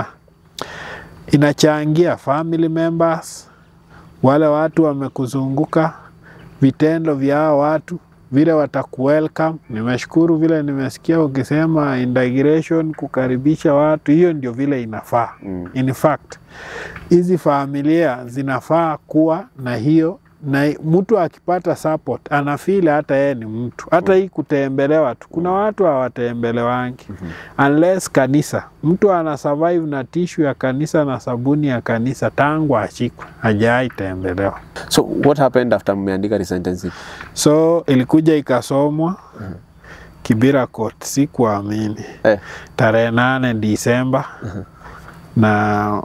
[SPEAKER 1] inachangia family members, wale watu wamekuzunguka, vitendo vya watu vile watakuwelcome. Nimeshukuru vile nimesikia ukisema integration, kukaribisha watu, hiyo ndio vile inafaa. In fact, hizi familia zinafaa kuwa na hiyo, na mtu akipata support anafeel hata yeye ni mtu. Hata hii kutembelewa tu, kuna watu hawatembelewangi unless kanisa. Mtu ana survive na tissue ya kanisa na sabuni ya kanisa tangu ashikwe, hajai tembelewa.
[SPEAKER 2] So what happened after mmeandika resentencing?
[SPEAKER 1] So ilikuja ikasomwa Kibera Court, sikuamini. Tarehe 8 Disemba. Na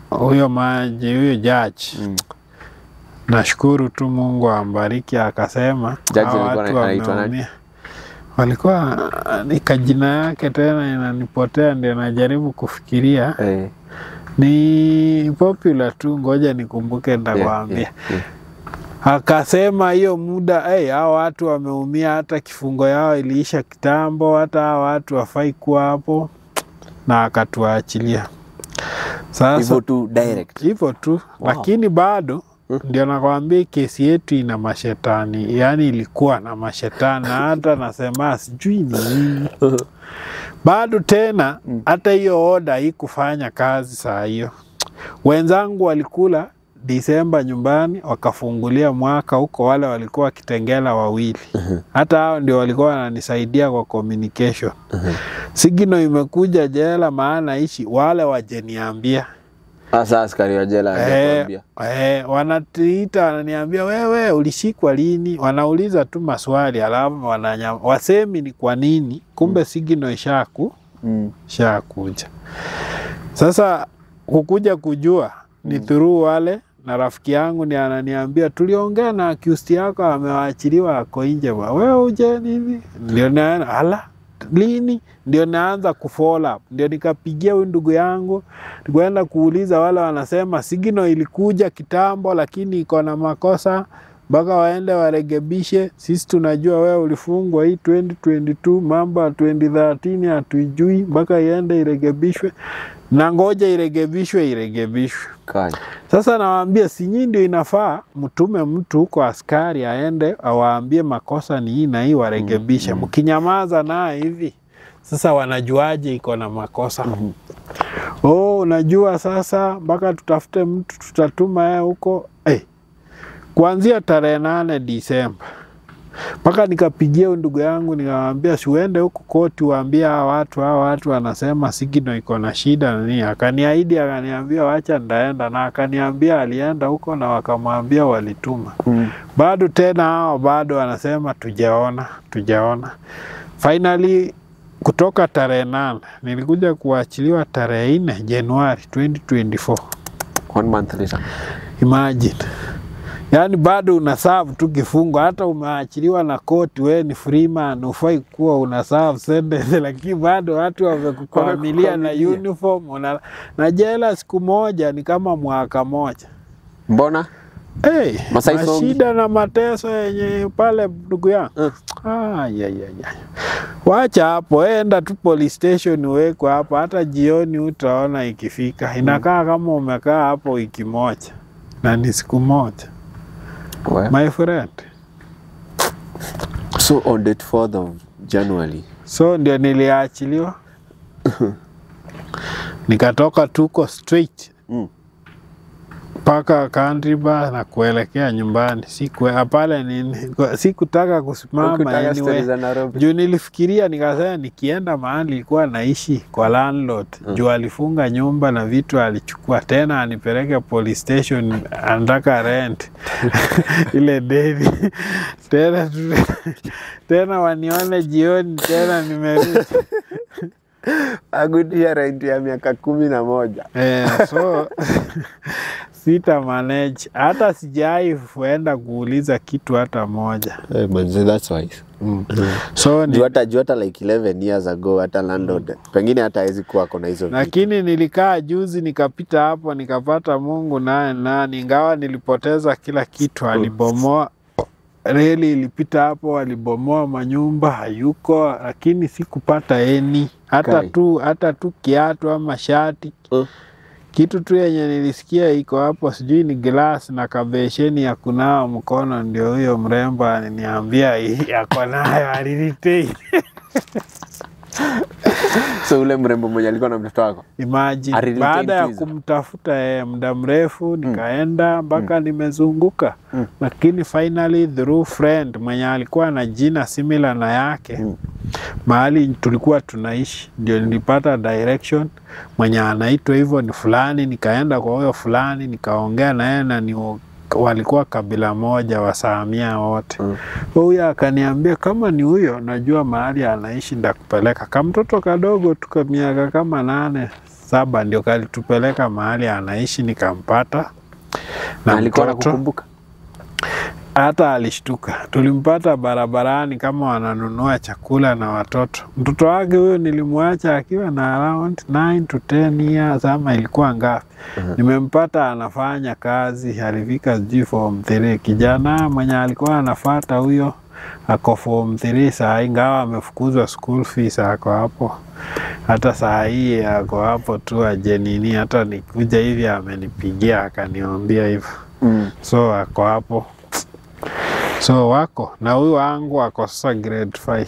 [SPEAKER 1] huyo judge, nashukuru tu Mungu ambariki, akasema watu wameumia. Walikuwa nikajina yake tena inanipotea, ndio najaribu kufikiria. Ni popular tu, ngoja nikumbuke nitakwambia. Akasema hiyo muda hao watu wameumia, hata kifungo yao iliisha kitambo, hata watu wafai kuwa hapo, na akatuachilia. Sasa
[SPEAKER 2] hivyo tu direct.
[SPEAKER 1] Hivyo tu. Lakini bado ndio nakwambia kesi yetu ina mashetani. Yani ilikuwa na mashetani, hata nasema sijui ni nini. Bado tena hata hiyo order haikufanya kazi saa hiyo. Wenzangu walikula Disemba nyumbani, wakafungulia mwaka huko, wale walikuwa Kitengela wawili. Hata hao ndio walikuwa wananisaidia kwa communication. Sigino imekuja jela maana ishi, wale wajeniambia
[SPEAKER 2] Asa askari wa jela anakuambia.
[SPEAKER 1] Wanatiita wananiambia wewe ulishikwa lini? Wanauliza tu maswali alafu wasemi ni kwa nini, kumbe signal ishakuja. Sasa kukuja kujua ni through wale, na rafiki yangu ni ananiambia tuliongea na accused yako amewaachiliwa ako nje bwana. Wewe uje nini? Ndio naana lini? Ndio naanza kufollow up. Ndio nikapigia huyu ndugu yangu, nikaenda kuuliza, wale wanasema signal ilikuja kitambo lakini iko na makosa, mpaka waende warekebishe. Sisi tunajua wewe ulifungwa hii 2022, mambo ya 2013 hatuijui, mpaka iende irekebishwe. Na ngoja irekebishwe. Sasa nawaambia si nyinyi ndio inafaa mtume mtu huko askari aende awaambie makosa ni hii na hii warekebishe. Mkinyamaza na hivi sasa wanajuaje iko na makosa? Unajua sasa mpaka tutafute mtu tutatuma yeye huko. Kuanzia tarehe 8 Disemba mpaka nikapigia ndugu yangu nikamwambia siuende huko koti waambie hawa watu wanasema signal iko na shida na nini. Akaniahidi, akaniambia wacha ndaenda, na akaniambia alienda huko na wakamwambia walituma. Bado tena hao bado wanasema tujaona. Finally kutoka tarehe 8 nilikuja kuachiliwa tarehe 4 Januari 2024.
[SPEAKER 2] 1 month later.
[SPEAKER 1] Imagine. Yani bado unaserve tu kifungo, hata umeachiliwa na koti, wewe ni free man, ufai kuwa unaserve sentence, lakini bado watu wamekukwamilia na uniform na jela siku moja ni kama mwaka moja.
[SPEAKER 2] Mbona?
[SPEAKER 1] Mashida na mateso yenye pale ndugu yangu. Wacha hapo, enda tu police station uweko hapo, hata jioni utaona ikifika. Inakaa kama umekaa hapo wiki moja na ni siku moja. My friend.
[SPEAKER 2] So on the 4th of January.
[SPEAKER 1] So ndio niliachiliwa. Nikatoka tuko straight. Paka country bar na kuelekea nyumbani. Sikutaka kusimama anyway. Juu nilifikiria nikasema nikienda mahali ilikuwa naishi kwa landlord. Juu alifunga nyumba na vitu alichukua, tena anipeleke police station anataka rent. Ile deni. Tena wanione jioni tena nimerudi.
[SPEAKER 2] Agudia rent ya miaka 11.
[SPEAKER 1] So sita manage, hata sijai kuenda kuuliza kitu hata moja.
[SPEAKER 2] But that's wise.
[SPEAKER 1] So
[SPEAKER 2] ni hata like 11 years ago hata landlord pengine hata hawezi kuwa kona hizo vitu.
[SPEAKER 1] Lakini nilikaa juzi nikapita hapo nikapata Mungu naye ingawa nilipoteza kila kitu. Alibomoa reli ilipita hapo, alibomoa manyumba hayuko, lakini sikupata hata tu kiatu ama shati. Kitu tu yenye nilisikia iko hapo, sijui ni glass na kabesheni ya kunawa mkono, ndio huyo mrembo aliniambia yako nayo, alinitai.
[SPEAKER 2] So ule mrembo mwenye alikuwa na mtoto wako?
[SPEAKER 1] Imagine, baada ya kumtafuta muda mrefu nikaenda mpaka nimezunguka. Lakini finally through friend mwenye alikuwa na jina similar na yake, mahali tulikuwa tunaishi, ndio nilipata direction mwenye anaitwa hivyo ni fulani. Nikaenda kwa huyo fulani nikaongea na yeye, na walikuwa kabila moja wa Samia wote. Huyo akaniambia kama ni huyo najua mahali anaishi ndakupeleka. Kama mtoto kadogo tuka miaka kama 8, 7 ndio kalitupeleka mahali anaishi, nikampata.
[SPEAKER 2] Na alikuwa anakukumbuka?
[SPEAKER 1] Hata alishtuka. Tulimpata barabarani kama wananunua chakula na watoto. Mtoto wake huyo nilimwacha akiwa na around 9 to 10 years ama ilikuwa ngapi. Nimempata anafanya kazi, alifika form 3. Kijana mwenye alikuwa anafuata huyo ako form 3 saa, ingawa amefukuzwa school fees ako hapo. Hata saa hii ako hapo tu ajenini, hata nikuja hivi amenipigia akaniambia hivyo. So ako hapo. So wako na huyu wangu wako sasa grade 5.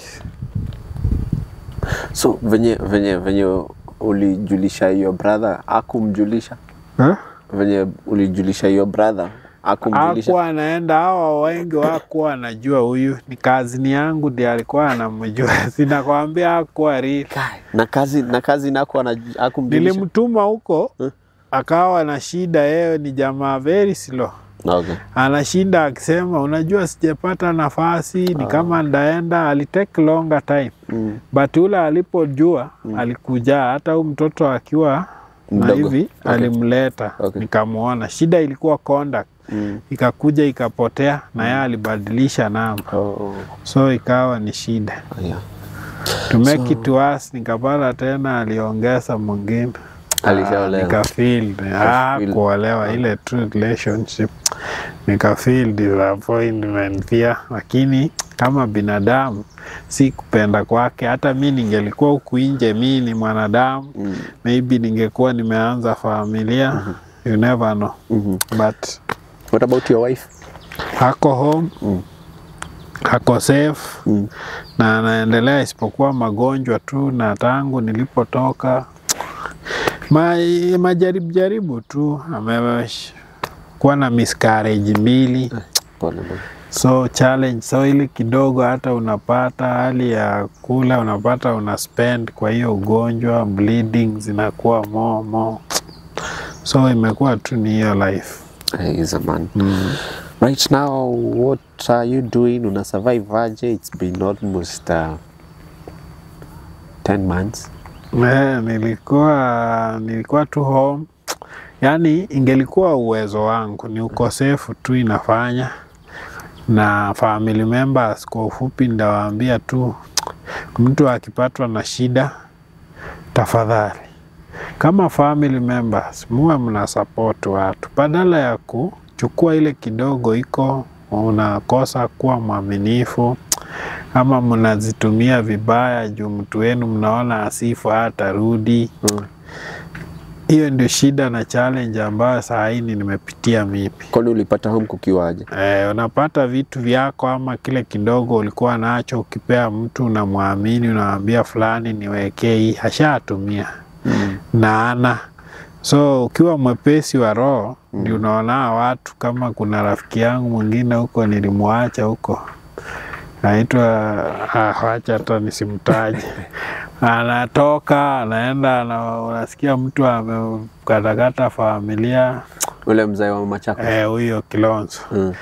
[SPEAKER 2] So venye ulijulisha your brother akumjulisha? Venye ulijulisha your brother akumjulisha?
[SPEAKER 1] Hakuwa anaenda, hao wengi hakuwa anajua huyu ni kazini yangu ndiye alikuwa anamjua. Sinakwambia hakuwa real.
[SPEAKER 2] Na kazi nako akumjulisha?
[SPEAKER 1] Nilimtuma huko akawa na shida, yeye ni jamaa very slow.
[SPEAKER 2] Okay.
[SPEAKER 1] Anashinda akisema unajua sijapata nafasi, ni kama ndaenda, alitake longer time. But ule alipojua alikuja, hata huyu mtoto akiwa na hivi alimleta. Nikamuona shida ilikuwa conduct. Ikakuja ikapotea na yeye alibadilisha namba. So ikawa ni shida. To make it worse, nikapata tena aliongeza mwingine.
[SPEAKER 2] Alishaolewa.
[SPEAKER 1] Nikafeel kuolewa ile true relationship. Nikafeel disappointment pia, lakini kama binadamu si kupenda kwake. Hata mimi ningelikuwa huku nje, mimi ni mwanadamu, maybe ningekuwa nimeanza familia. You never know. But
[SPEAKER 2] what about your wife?
[SPEAKER 1] Hako home. Hako safe. Na anaendelea, isipokuwa magonjwa tu, na tangu nilipotoka majaribu tu, amekuwa na miscarriage 2. So challenge, so ili kidogo hata unapata hali ya kula, unapata unaspend kwa hiyo ugonjwa, bleeding zinakuwa more. So imekuwa tu ni hiyo life.
[SPEAKER 2] He's a man. Right now, what are you doing? Una survive aje? It's been almost 10 months.
[SPEAKER 1] Nilikuwa tu home. Yani ingelikuwa uwezo wangu, ni ukosefu tu inafanya. Na family members kwa ufupi ndawaambia tu, mtu akipatwa na shida, tafadhali, kama family members muwe mna support watu, badala ya kuchukua ile kidogo iko unakosa kuwa mwaminifu, ama mnazitumia vibaya juu mtu wenu mnaona asifu hata rudi. Hiyo ndio shida na challenge ambayo saa hii nimepitia mimi.
[SPEAKER 2] Kwani ulipata home kukiwaje?
[SPEAKER 1] Unapata vitu vyako ama kile kidogo ulikuwa nacho, ukipea mtu unamwamini, unamwambia fulani niwekee hii, hashatumia. So ukiwa mwepesi wa roho, ndio unaona watu. Kama kuna rafiki yangu mwingine huko nilimwacha huko, naitwa wacha hata nisimtaje. Anatoka, anaenda, unasikia mtu amekatakata familia.
[SPEAKER 2] Ule mzee wa Machako.
[SPEAKER 1] Huyo Kilonzo.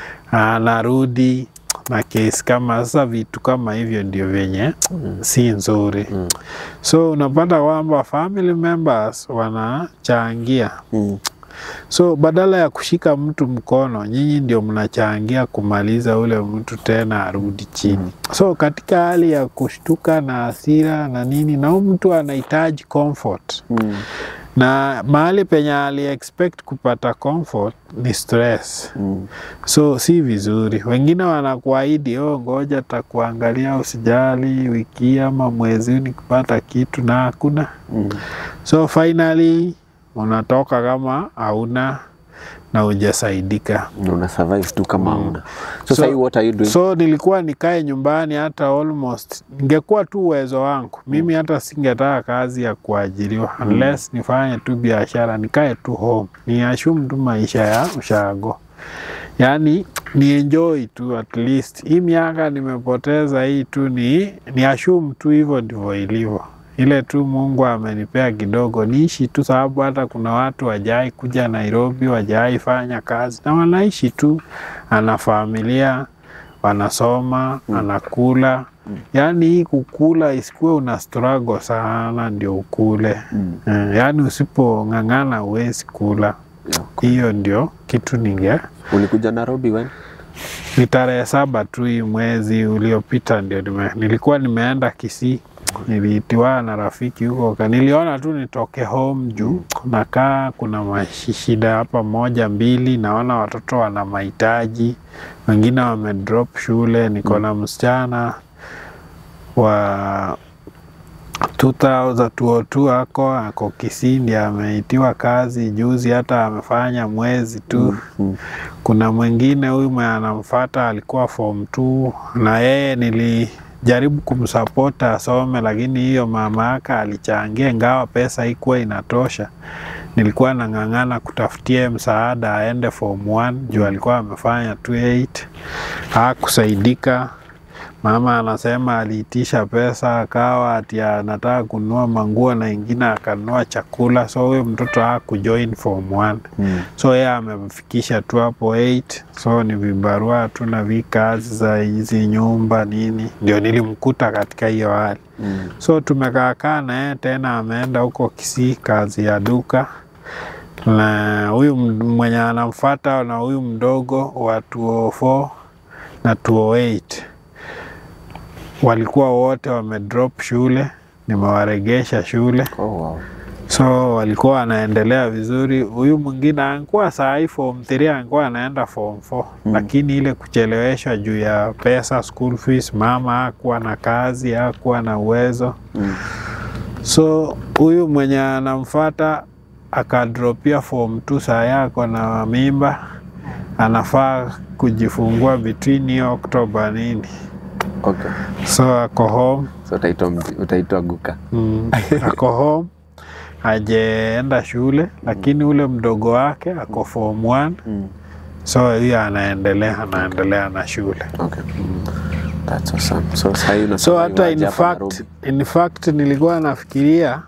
[SPEAKER 1] Anarudi na kesi kama sasa, vitu kama hivyo ndio venye si nzuri. So unapata kwamba family members wanachangia. So badala ya kushika mtu mkono, nyinyi ndio mnachangia kumaliza ule mtu tena arudi chini. So katika hali ya kushtuka na hasira na nini, na mtu anahitaji comfort. Na mahali penye ali expect kupata comfort ni stress. So si vizuri. Wengine wanakuahidi, ngoja takuangalia, usijali, wiki ama mwezi nikipata kitu, na hakuna. So finally unatoka kama hauna na hujasaidika.
[SPEAKER 2] Una survive tu kama hauna. So what are you doing?
[SPEAKER 1] So nilikuwa nikae nyumbani, hata almost ningekuwa tu uwezo wangu. Mimi hata singetaka kazi ya kuajiriwa unless nifanye tu biashara, nikae tu home. Ni assume tu maisha ya ushago. Yani ni enjoy tu at least. Hii miaka nimepoteza hii tu ni assume tu hivyo ndivyo ilivyo. Ile tu Mungu amenipea kidogo niishi tu, sababu hata kuna watu wajai kuja Nairobi, wajai fanya kazi na wanaishi tu, ana familia, wanasoma, anakula. Yani kukula isikuwe una struggle sana ndio ukule. Yani usipong'ang'ana huwezi kula. Hiyo ndio kitu
[SPEAKER 2] Ulikuja Nairobi when?
[SPEAKER 1] Ni tarehe 7 tu hii mwezi uliopita ndio nilikuwa nimeenda Kisii. Niliitiwa na rafiki huko, niliona tu nitoke home juu nakaa kuna mashida hapa 1 2, naona watoto wana mahitaji, wengine wamedrop shule. Niko na msichana wa 2002 ako Kisii, ndiye ameitiwa kazi juzi, hata amefanya mwezi tu. Kuna mwingine huyu anamfuata alikuwa form 2, na yeye nilijaribu kumsupport asome, lakini hiyo mama yake alichangia, ingawa pesa haikuwa inatosha. Nilikuwa nang'ang'ana kutafutia msaada aende form 1 juu alikuwa amefanya 28, hakusaidika. Mama anasema aliitisha pesa akawa ati anataka kununua manguo na ingine akanunua chakula, so huyo mtoto hakujoin form 1. So yeye amefikisha tu hapo 8, so ni vibarua tu na vikazi za hizi nyumba nini, ndio nilimkuta katika hiyo hali. So tumekaa na yeye tena, ameenda huko Kisii kazi ya duka, na huyu mwenye anamfuata na huyu mdogo wa 204 na 208 walikuwa wote wamedrop shule, nimewaregesha shule. So walikuwa wanaendelea vizuri. Huyu mwingine alikuwa saa form 3, alikuwa anaenda form 4. Lakini ile kucheleweshwa juu ya pesa, school fees, mama hakuwa na kazi, hakuwa na uwezo. So huyu mwenye anamfuata akadropia form 2, saa yako na mimba, anafaa kujifungua between October nini. So ako home.
[SPEAKER 2] So utaitwa Guka.
[SPEAKER 1] Ako home, hajaenda shule, lakini ule mdogo wake ako form 1. So hiyo anaendelea na shule.
[SPEAKER 2] That's awesome.
[SPEAKER 1] So hata in fact nilikuwa nafikiria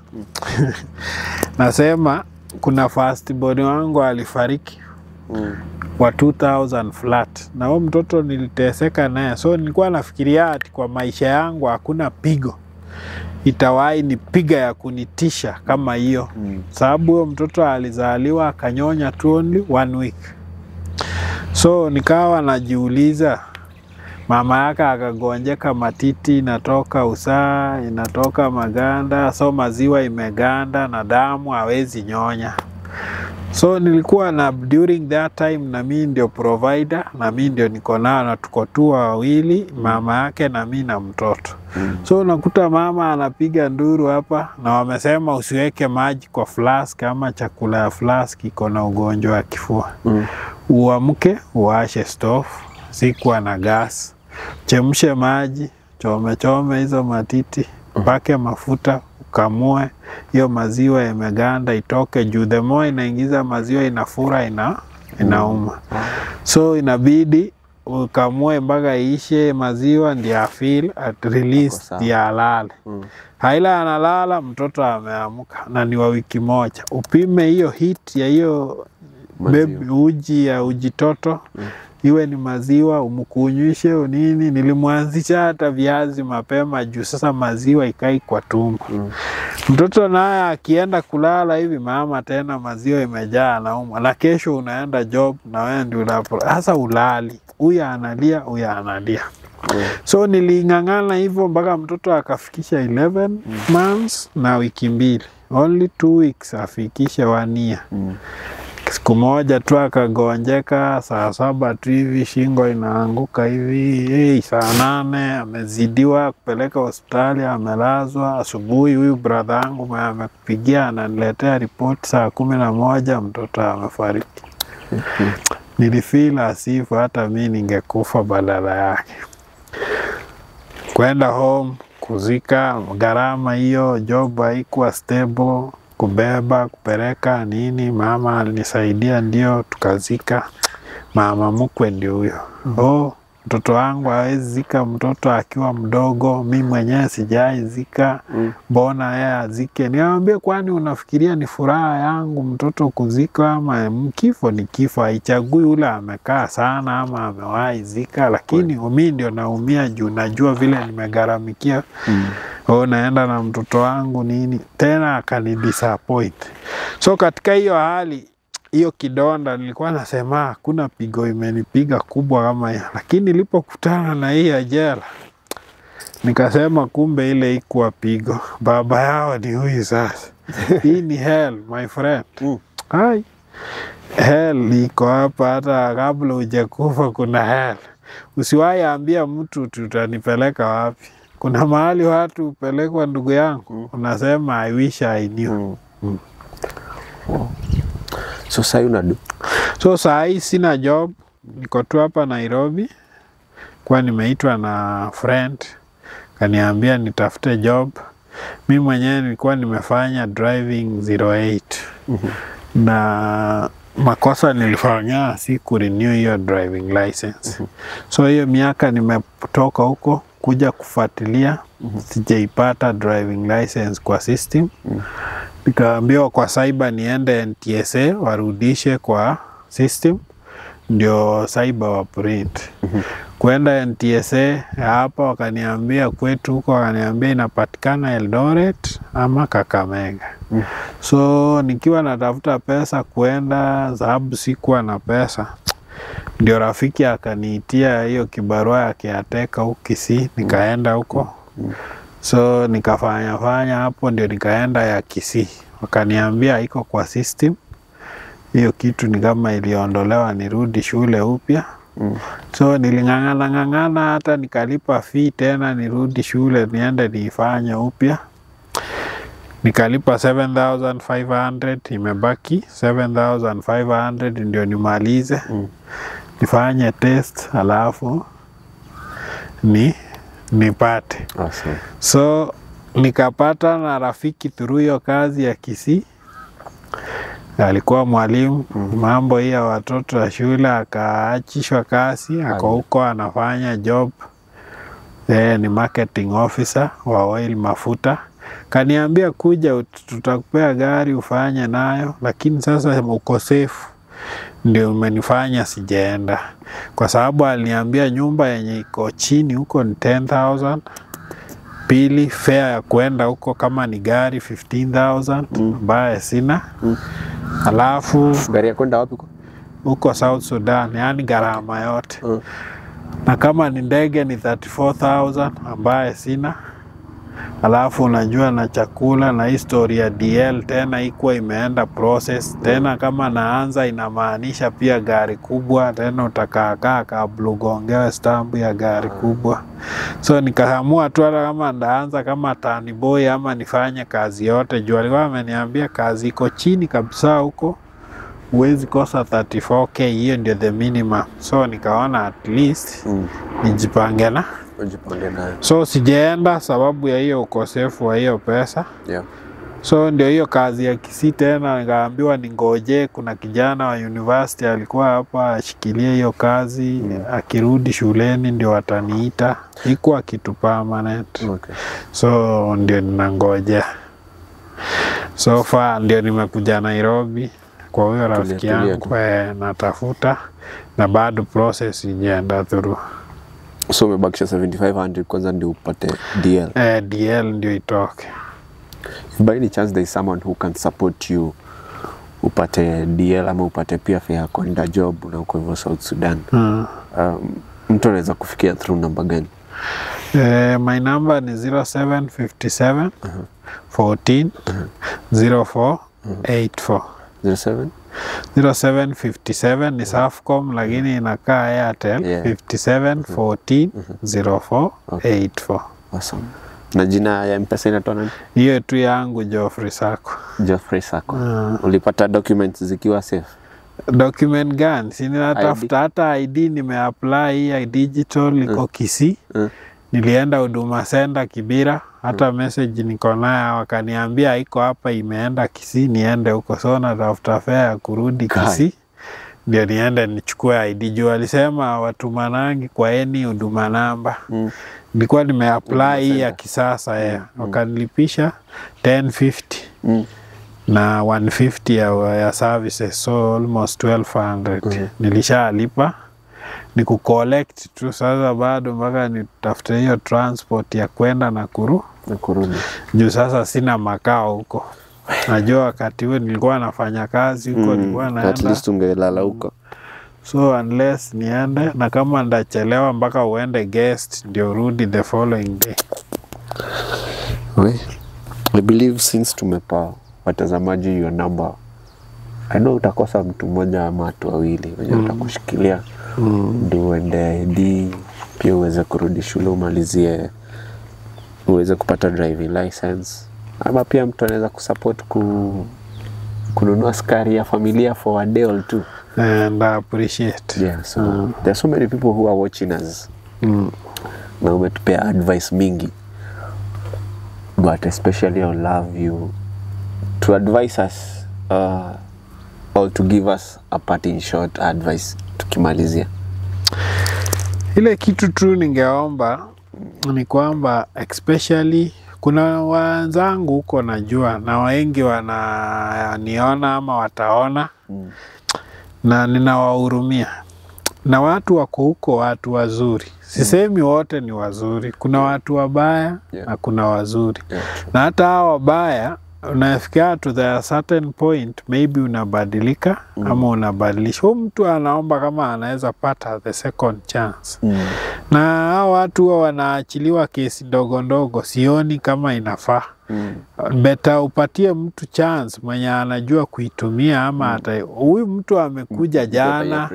[SPEAKER 1] nasema kuna first born wangu alifariki wa 2000 flat, na huyo mtoto niliteseka naye. So nilikuwa nafikiria ati kwa maisha yangu hakuna pigo itawahi ni piga ya kunitisha kama hiyo. Sababu huyo mtoto alizaliwa akanyonya tu only 1 week. So nikawa najiuliza, mama yake akagonjeka matiti, inatoka usaa, inatoka maganda, so maziwa imeganda na damu hawezi nyonya. So nilikuwa na during that time na mimi ndio provider, na mimi ndio niko na tuko tu wawili, mama yake na mimi na mtoto. So nakuta mama anapiga nduru hapa, na wamesema usiweke maji kwa flask ama chakula ya flask iko na ugonjwa wa kifua. Uamke uwashe stove, sikuwa na gas, chemshe maji, chome hizo matiti, pake mafuta, ukamue hiyo maziwa imeganda itoke juu. The more inaingiza maziwa inafura, inauma. So inabidi ukamue mpaka ishe maziwa ndio feel at release ndio alale. Haila analala, mtoto ameamka na ni wa wiki moja. Upime hiyo heat ya hiyo baby uji toto, iwe ni maziwa umkunywishe nini. Nilimwanzisha hata viazi mapema juu sasa maziwa ikai kwa tumbo. Mtoto naye akienda kulala hivi, mama tena maziwa imejaa anaumwa, na kesho unaenda job na wewe ndio hasa ulali, huyu analia. So nilingangana hivyo mpaka mtoto akafikisha 11 months na wiki 2. Only 2 weeks afikisha 1 year. Siku moja tu akagonjeka saa 7 tu hivi, shingo inaanguka hivi. Saa 8 amezidiwa kupeleka hospitali, amelazwa. Asubuhi huyu brother yangu amekupigia ananiletea report saa 11 mtoto amefariki. Nilifeel asifu hata mimi ningekufa badala yake. Kwenda home kuzika, gharama hiyo, job haikuwa stable, kubeba kupeleka nini. Mama alinisaidia ndio tukazika. Mama mkwe ndio huyo. Mtoto wangu hawezi zika mtoto akiwa mdogo, mimi mwenyewe sijaizika. Mbona yeye azike? Niambie, kwani unafikiria ni furaha yangu mtoto kuzika? Ama kifo ni kifo, haichagui ule amekaa sana ama amewahi zika. Lakini mimi ndio naumia juu najua vile nimegharamikia. Naenda na mtoto wangu nini, tena akani disappoint. So katika hiyo hali, hiyo kidonda nilikuwa nasema hakuna pigo imenipiga kubwa kama hiyo. Lakini nilipokutana na hii ajali nikasema kumbe ile ikuwa pigo. Baba yao ni huyu sasa. Hii ni hell my friend. Hai. Hell iko hapa, hata kabla hujakufa kuna hell. Usiwahi ambia mtu tutanipeleka wapi. Kuna mahali watu upelekwa ndugu yangu, unasema I wish I knew.
[SPEAKER 2] So sasa unadu? So
[SPEAKER 1] sasa sina job, niko tu hapa Nairobi. Kwa nimeitwa na friend, kaniambia nitafute job. Mimi mwenyewe nilikuwa nimefanya driving 08. Na makosa nilifanya si kurenew hiyo driving license. So hiyo miaka nimetoka huko kuja kufuatilia, sijaipata driving license kwa system. Nikaambiwa kwa cyber niende NTSA warudishe kwa system, ndio cyber wa print. Kwenda NTSA hapa wakaniambia kwetu huko, wakaniambia inapatikana Eldoret ama Kakamega. So nikiwa natafuta pesa kwenda, sababu sikuwa na pesa, ndio rafiki akaniitia hiyo kibarua ya caretaker huko Kisii, nikaenda huko. So nikafanya hapo, ndio nikaenda ya Kisii. Wakaniambia iko kwa system. Hiyo kitu ni kama iliondolewa, nirudi shule upya. So niling'ang'ana hata nikalipa fee tena nirudi shule niende niifanye upya. Nikalipa 7,500, imebaki 7,500 ndio nimalize. Nifanye test alafu nipate.
[SPEAKER 2] Awesome.
[SPEAKER 1] So nikapata na rafiki through hiyo kazi ya Kisii. Alikuwa mwalimu, mambo hii ya watoto wa shule, akaachishwa kazi, ako huko anafanya job. Ni marketing officer wa oil mafuta. Kaniambia kuja tutakupea gari ufanye nayo, lakini sasa ukosefu ndio umenifanya sijaenda. Kwa sababu aliniambia nyumba yenye iko chini huko ni 10,000. Pili fare ya kwenda huko kama ni gari 15,000 ambaye sina. Alafu
[SPEAKER 2] gari ya kwenda wapi
[SPEAKER 1] huko South Sudan, yani gharama yote. Na kama ni ndege ni 34,000 ambaye sina. Alafu unajua na chakula na history ya DL tena ikuwa imeenda process. Tena kama naanza inamaanisha pia gari kubwa, tena utakakaa kabla ugongewe stamp ya gari kubwa. So nikaamua tu hata kama ndaanza kama tani boy ama nifanye kazi yote. Juu alikuwa ameniambia kazi iko chini kabisa huko, huwezi kosa 34K, hiyo ndio the minimum. So nikaona at least nijipange na. So sijaenda sababu ya hiyo ukosefu wa hiyo pesa. So ndio hiyo kazi ya Kisii tena nikaambiwa ningoje, kuna kijana wa university alikuwa hapa ashikilie hiyo kazi, akirudi shuleni ndio wataniita. Ikuwa kitu permanent. So ndio ninangoja. So far ndio nimekuja Nairobi kwa huyo rafiki yangu natafuta, na bado process ijaenda through.
[SPEAKER 2] So umebakisha 7,500 kwanza ndio upate DL.
[SPEAKER 1] DL ndio itoke.
[SPEAKER 2] If by any chance there is someone who can support you upate DL ama upate pia fare ya kwenda job na uko hivyo South Sudan, mtu anaweza kufikia through number gani?
[SPEAKER 1] My number ni 0757 14 04 84. 0757 ni Safaricom lakini inakaa Airtel. 57 14 04 84.
[SPEAKER 2] Awesome. Na jina ya M-Pesa inatoa nani?
[SPEAKER 1] Hiyo tu yangu, Geoffrey Sako.
[SPEAKER 2] Geoffrey Sako. Ulipata documents zikiwa safe?
[SPEAKER 1] Document gani? Sina tafuta hata ID nimeapply ya digital iko Kisii. Nilienda Huduma Center Kibira, hata message niko nayo, wakaniambia iko hapa imeenda Kisii niende huko. So natafuta fare ya kurudi Kisii ndio niende nichukue ID. Juu alisema watumanangi kwa any huduma namba. Nilikuwa nimeapply ya kisasa wakanilipisha 1050 na 150 ya services, so almost 1200. Nilishalipa ni kucollect tu, sasa bado mpaka nitafute hiyo transport ya kwenda na kurudi. Juu sasa sina makao huko. Najua wakati huo nilikuwa nafanya kazi huko, nilikuwa naenda.
[SPEAKER 2] At least ungelala huko.
[SPEAKER 1] So unless niende, na kama ndachelewa mpaka uende guest ndio urudi the following day.
[SPEAKER 2] I believe since tumepa watazamaji your number, I know utakosa mtu mmoja ama watu wawili wenye utakushikilia ndio uende ID, pia uweze kurudi shule umalizie, uweze kupata driving license, ama pia mtu anaweza kusupport kununua skari ya familia for a day or two.
[SPEAKER 1] And I appreciate.
[SPEAKER 2] Yeah, so there are so many people who are watching us. Na umetupea advice mingi, but especially I love you to advise us or to give us a parting short advice tukimalizia.
[SPEAKER 1] Ile kitu tu ningeomba ni kwamba especially kuna wenzangu huko najua na wengi wananiona ama wataona na ninawahurumia. Na watu wako huko watu wazuri. Sisemi wote ni wazuri. Kuna watu wabaya na kuna wazuri. Na hata hao wabaya unafikia to the certain point maybe unabadilika ama unabadilisha. Huyu mtu anaomba kama anaweza pata the second chance. Na hao watu wanaachiliwa kesi ndogo ndogo, sioni kama inafaa. Better upatie mtu chance mwenye anajua kuitumia ama hata huyu mtu amekuja jana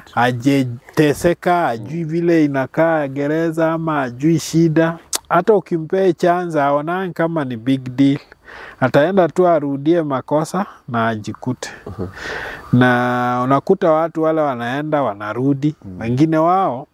[SPEAKER 1] ajeteseka, ajui vile inakaa gereza ama ajui shida. Hata ukimpea chance aonani kama ni big deal. Ataenda tu arudie makosa na ajikute. Na unakuta watu wale wanaenda wanarudi. Wengine wao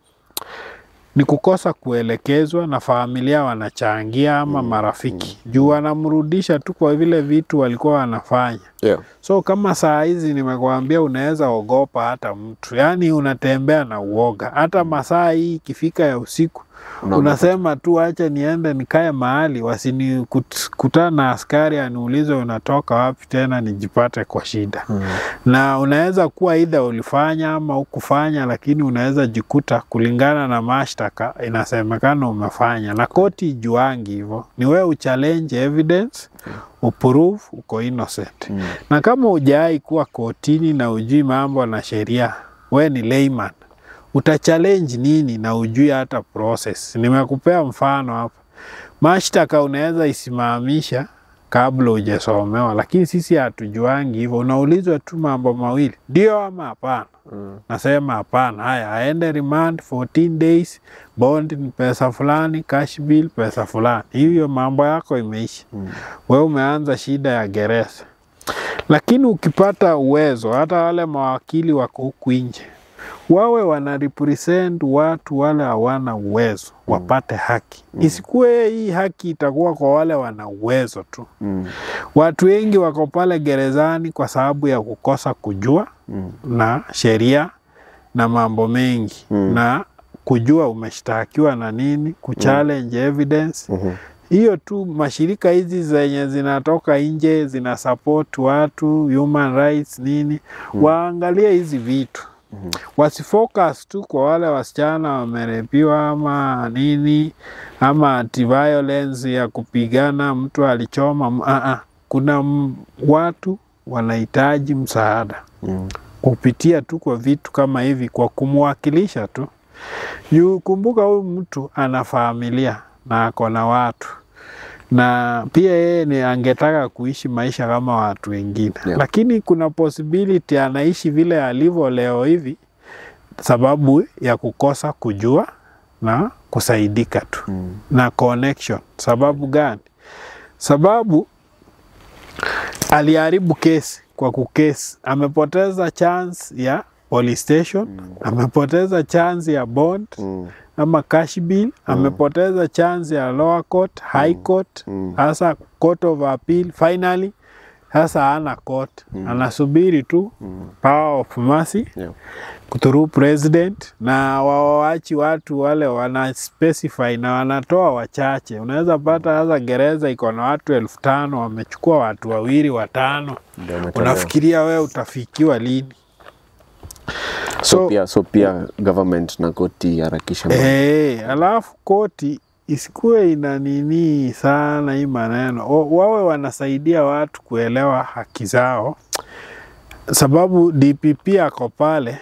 [SPEAKER 1] ni kukosa kuelekezwa na familia wanachangia ama marafiki. Juu wanamrudisha tu kwa vile vitu walikuwa wanafanya. So kama saa hizi nimekuambia unaweza ogopa hata mtu. Yani unatembea na uoga. Hata masaa hii ikifika ya usiku. Unasema tu acha niende nikae mahali wasinikutana na askari aniulize unatoka wapi tena nijipate kwa shida. Na unaweza kuwa either ulifanya ama hukufanya, lakini unaweza jikuta kulingana na mashtaka inasemekana umefanya. Na koti juangi hivyo. Ni wewe uchallenge evidence, uprove uko innocent. Na kama hujai kuwa kotini na ujui mambo na sheria, wewe ni layman. Utachallenge nini na ujui hata process. Nimekupea mfano hapa. Mashtaka unaweza isimamisha kabla hujasomewa, lakini sisi hatujuangi hivyo. Unaulizwa tu mambo mawili, ndio ama hapana. Nasema hapana. Haya, aende remand 14 days, bond ni pesa fulani, cash bill pesa fulani. Hivyo mambo yako imeisha. Wewe umeanza shida ya gereza. Lakini ukipata uwezo, hata wale mawakili wako huku nje, wawe wanarepresent watu wale hawana uwezo, wapate haki. Isikuwe hii haki itakuwa kwa wale wana uwezo tu. Watu wengi wako pale gerezani kwa sababu ya kukosa kujua na sheria na mambo mengi. Na kujua umeshtakiwa na nini, kuchallenge evidence. Hiyo tu mashirika hizi zenye zinatoka nje, zina support watu, human rights nini, waangalie hizi vitu. Wasifocus tu kwa wale wasichana wamerepiwa ama nini, ama anti-violence ya kupigana mtu alichoma. Kuna watu wanahitaji msaada. Kupitia tu kwa vitu kama hivi, kwa kumwakilisha tu. Kumbuka huyu mtu ana familia na ako na watu. Na pia yeye ni angetaka kuishi maisha kama watu wengine. Lakini kuna possibility anaishi vile alivyo leo hivi sababu ya kukosa kujua na kusaidika tu. Na connection. Sababu gani? Sababu aliharibu kesi kwa kukesi. Amepoteza chance ya police station, amepoteza chance ya bond ama cash bill, amepoteza chance ya lower court, high court, hasa court of appeal. Finally hasa hana court, anasubiri tu power of mercy through president. Na waachi watu wale wana specify na wanatoa wachache. Unaweza pata hasa gereza iko na watu 5,000, wamechukua watu 2 5. Unafikiria wewe utafikiwa lini?
[SPEAKER 2] So pia government na koti harakisha.
[SPEAKER 1] Alafu koti isikuwe ina nini sana hii maneno. Wawe wanasaidia watu kuelewa haki zao. Sababu DPP ako pale.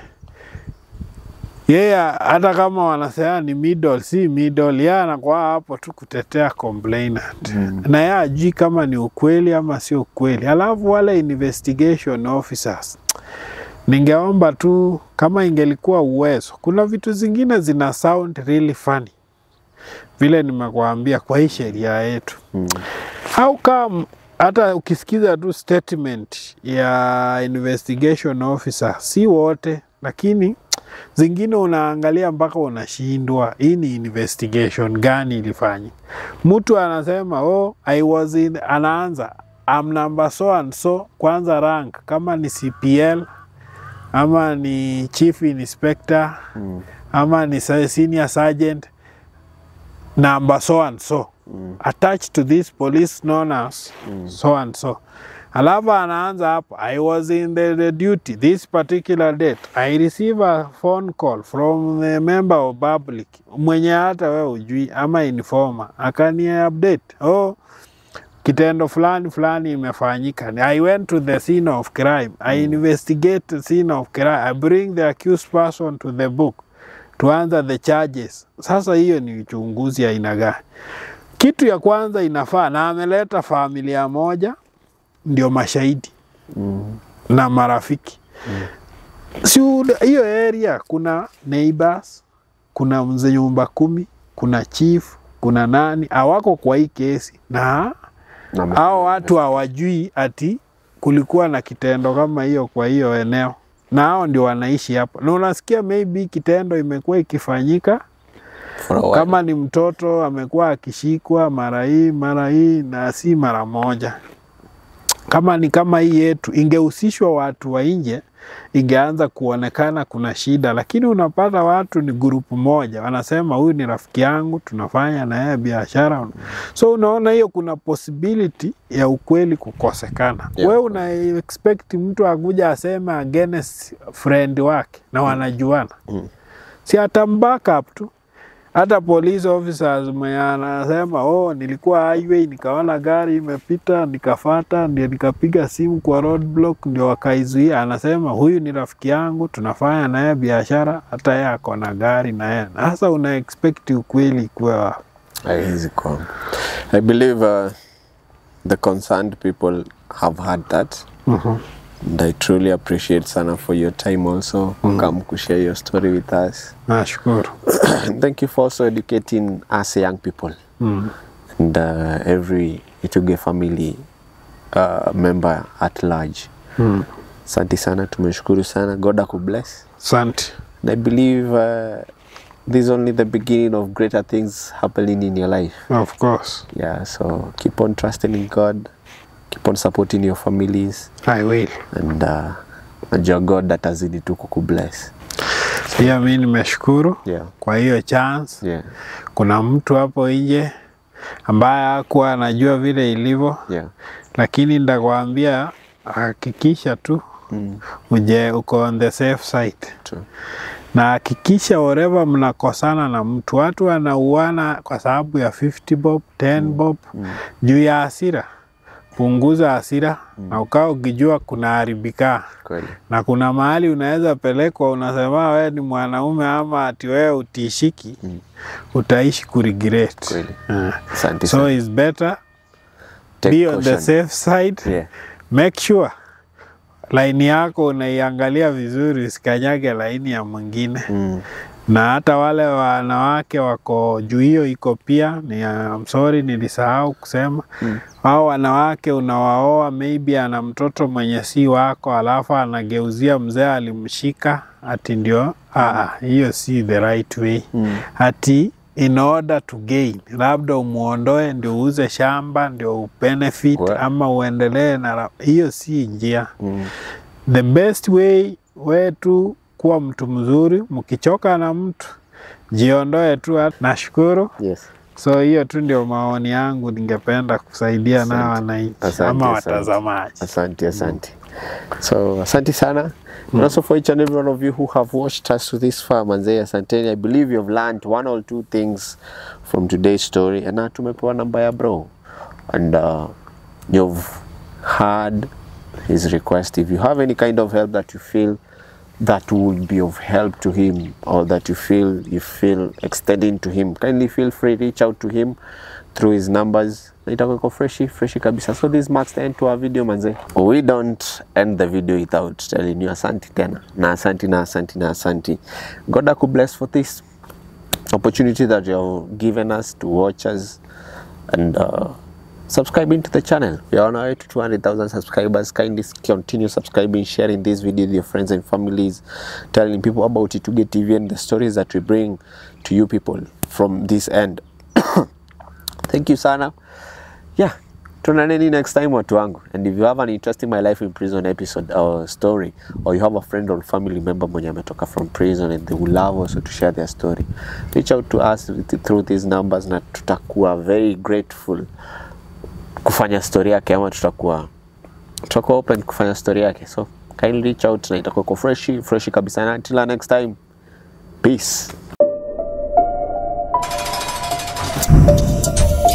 [SPEAKER 1] Hata kama wanasema ni middle, si middle. Yeye anakuwa hapo tu kutetea complainant. Na yeye hajui kama ni ukweli ama sio ukweli. Alafu wale investigation officers, ningeomba tu kama ingelikuwa uwezo. Kuna vitu zingine zina sound really funny. Vile nimekuambia kwa hii sheria yetu. How come hata ukisikiza tu statement ya investigation officer, si wote, lakini zingine unaangalia mpaka unashindwa hii ni investigation gani ilifanya. Mtu anasema anaanza I'm number so and so, kwanza rank kama ni CPL ama ni chief inspector ama ni senior sergeant. number so and so attached to this police known as so and so. Alafu anaanza hapo, I was in the duty this particular date. I receive a phone call from the member of public mwenye hata wewe ujui ama informer, akani update, oh kitendo fulani fulani imefanyika. I went to the scene of crime. I investigate the scene of crime. I bring the accused person to the book to answer the charges. Sasa hiyo ni uchunguzi aina gani? Kitu ya kwanza inafaa, na ameleta familia moja ndio mashahidi na marafiki. Si hiyo area kuna neighbors, kuna mzee nyumba 10, kuna chief, kuna nani hawako kwa hii kesi, na hao watu hawajui ati kulikuwa na kitendo kama hiyo kwa hiyo eneo, na hao ndio wanaishi hapo. Na unasikia maybe kitendo imekuwa ikifanyika kama ni mtoto amekuwa akishikwa mara hii na si mara moja. Kama ni kama hii yetu ingehusishwa watu wa nje, ingeanza kuonekana kuna shida, lakini unapata watu ni grupu moja wanasema huyu ni rafiki yangu tunafanya na yeye biashara. So unaona hiyo kuna possibility ya ukweli kukosekana. Wewe una expect mtu akuja aseme against friend wake na wanajuana. Si atambaka up tu. Hata police officers anasema oh nilikuwa highway nikaona gari imepita nikafuata ndio nikapiga simu kwa roadblock ndio wakaizuia, anasema huyu ni rafiki yangu tunafanya na yeye biashara, hata yeye ako na gari na yeye. Sasa una expect ukweli kwa
[SPEAKER 2] haiwezi kwa. I believe the concerned people have had that. And I truly appreciate sana for your time also come to share your story with us.
[SPEAKER 1] Nashukuru.
[SPEAKER 2] Thank you for also educating us young people and every Ituge family member at large. Asante sana, tumeshukuru sana. God akubless.
[SPEAKER 1] Asante.
[SPEAKER 2] And I believe this is only the beginning of greater things happening in your life.
[SPEAKER 1] Of course.
[SPEAKER 2] Yeah, so keep on trusting in God. Keep on supporting your families.
[SPEAKER 1] I will.
[SPEAKER 2] And your God that azidi tu kukubless.
[SPEAKER 1] Pia mimi nimeshukuru kwa hiyo chance. Kuna mtu hapo nje ambaye hakuwa anajua vile ilivyo. Lakini ndakwambia hakikisha tu uje uko on the safe side. Na hakikisha whatever mnakosana na mtu, watu wanauana kwa sababu ya 50 bob, 10 bob juu ya hasira. Punguza hasira na ukao ukijua kuna haribika. Na kuna mahali unaweza pelekwa unasema wewe ni mwanaume ama ati wewe utishiki, utaishi kuregret. So it's better be on the safe side. Make sure line yako unaiangalia vizuri, usikanyage line ya mwingine. Na hata wale wanawake wako juu hiyo iko pia ni I'm sorry nilisahau kusema. Hao wanawake unawaoa maybe ana mtoto mwenye si wako alafu anageuzia mzee alimshika ati ndio hiyo si the right way. Ati in order to gain labda umuondoe ndio uuze shamba ndio benefit ama uendelee na hiyo si njia. The best way wetu kuwa mtu mzuri, mkichoka na mtu jiondoe tu. Nashukuru. So hiyo tu ndio maoni yangu, ningependa kusaidia na wananchi ama watazamaji.
[SPEAKER 2] Asante. So asante sana. And also for each and every one of you who have watched us to this far, manze, asante. I believe you have learned one or two things from today's story. And na tumepewa namba ya bro. And you've heard his request. If you have any kind of help that you feel that would be of help to him, or that you feel extending to him, kindly feel free to reach out to him through his numbers. Itakuwa freshi kabisa. So this marks the end to our video, manze. We don't end the video without telling you asante tena na asante. God akubless for this opportunity that you have given us to watch us and subscribing to the channel. We are on our way to 200,000 subscribers. Kindly continue subscribing, sharing this video with your friends and families, telling people about Ituge TV and the stories that we bring to you people from this end. Thank you sana. Yeah, Tunaneni next time watu wangu. And if you have an interesting My Life in Prison episode or story, or you have a friend or family member mwenye ametoka from prison and they would love also to share their story, reach out to us through these numbers na tutakuwa very grateful kufanya story yake, ama tutakuwa open kufanya story yake. So kindly reach out na itakuwa fresh kabisa. Na until next time, peace.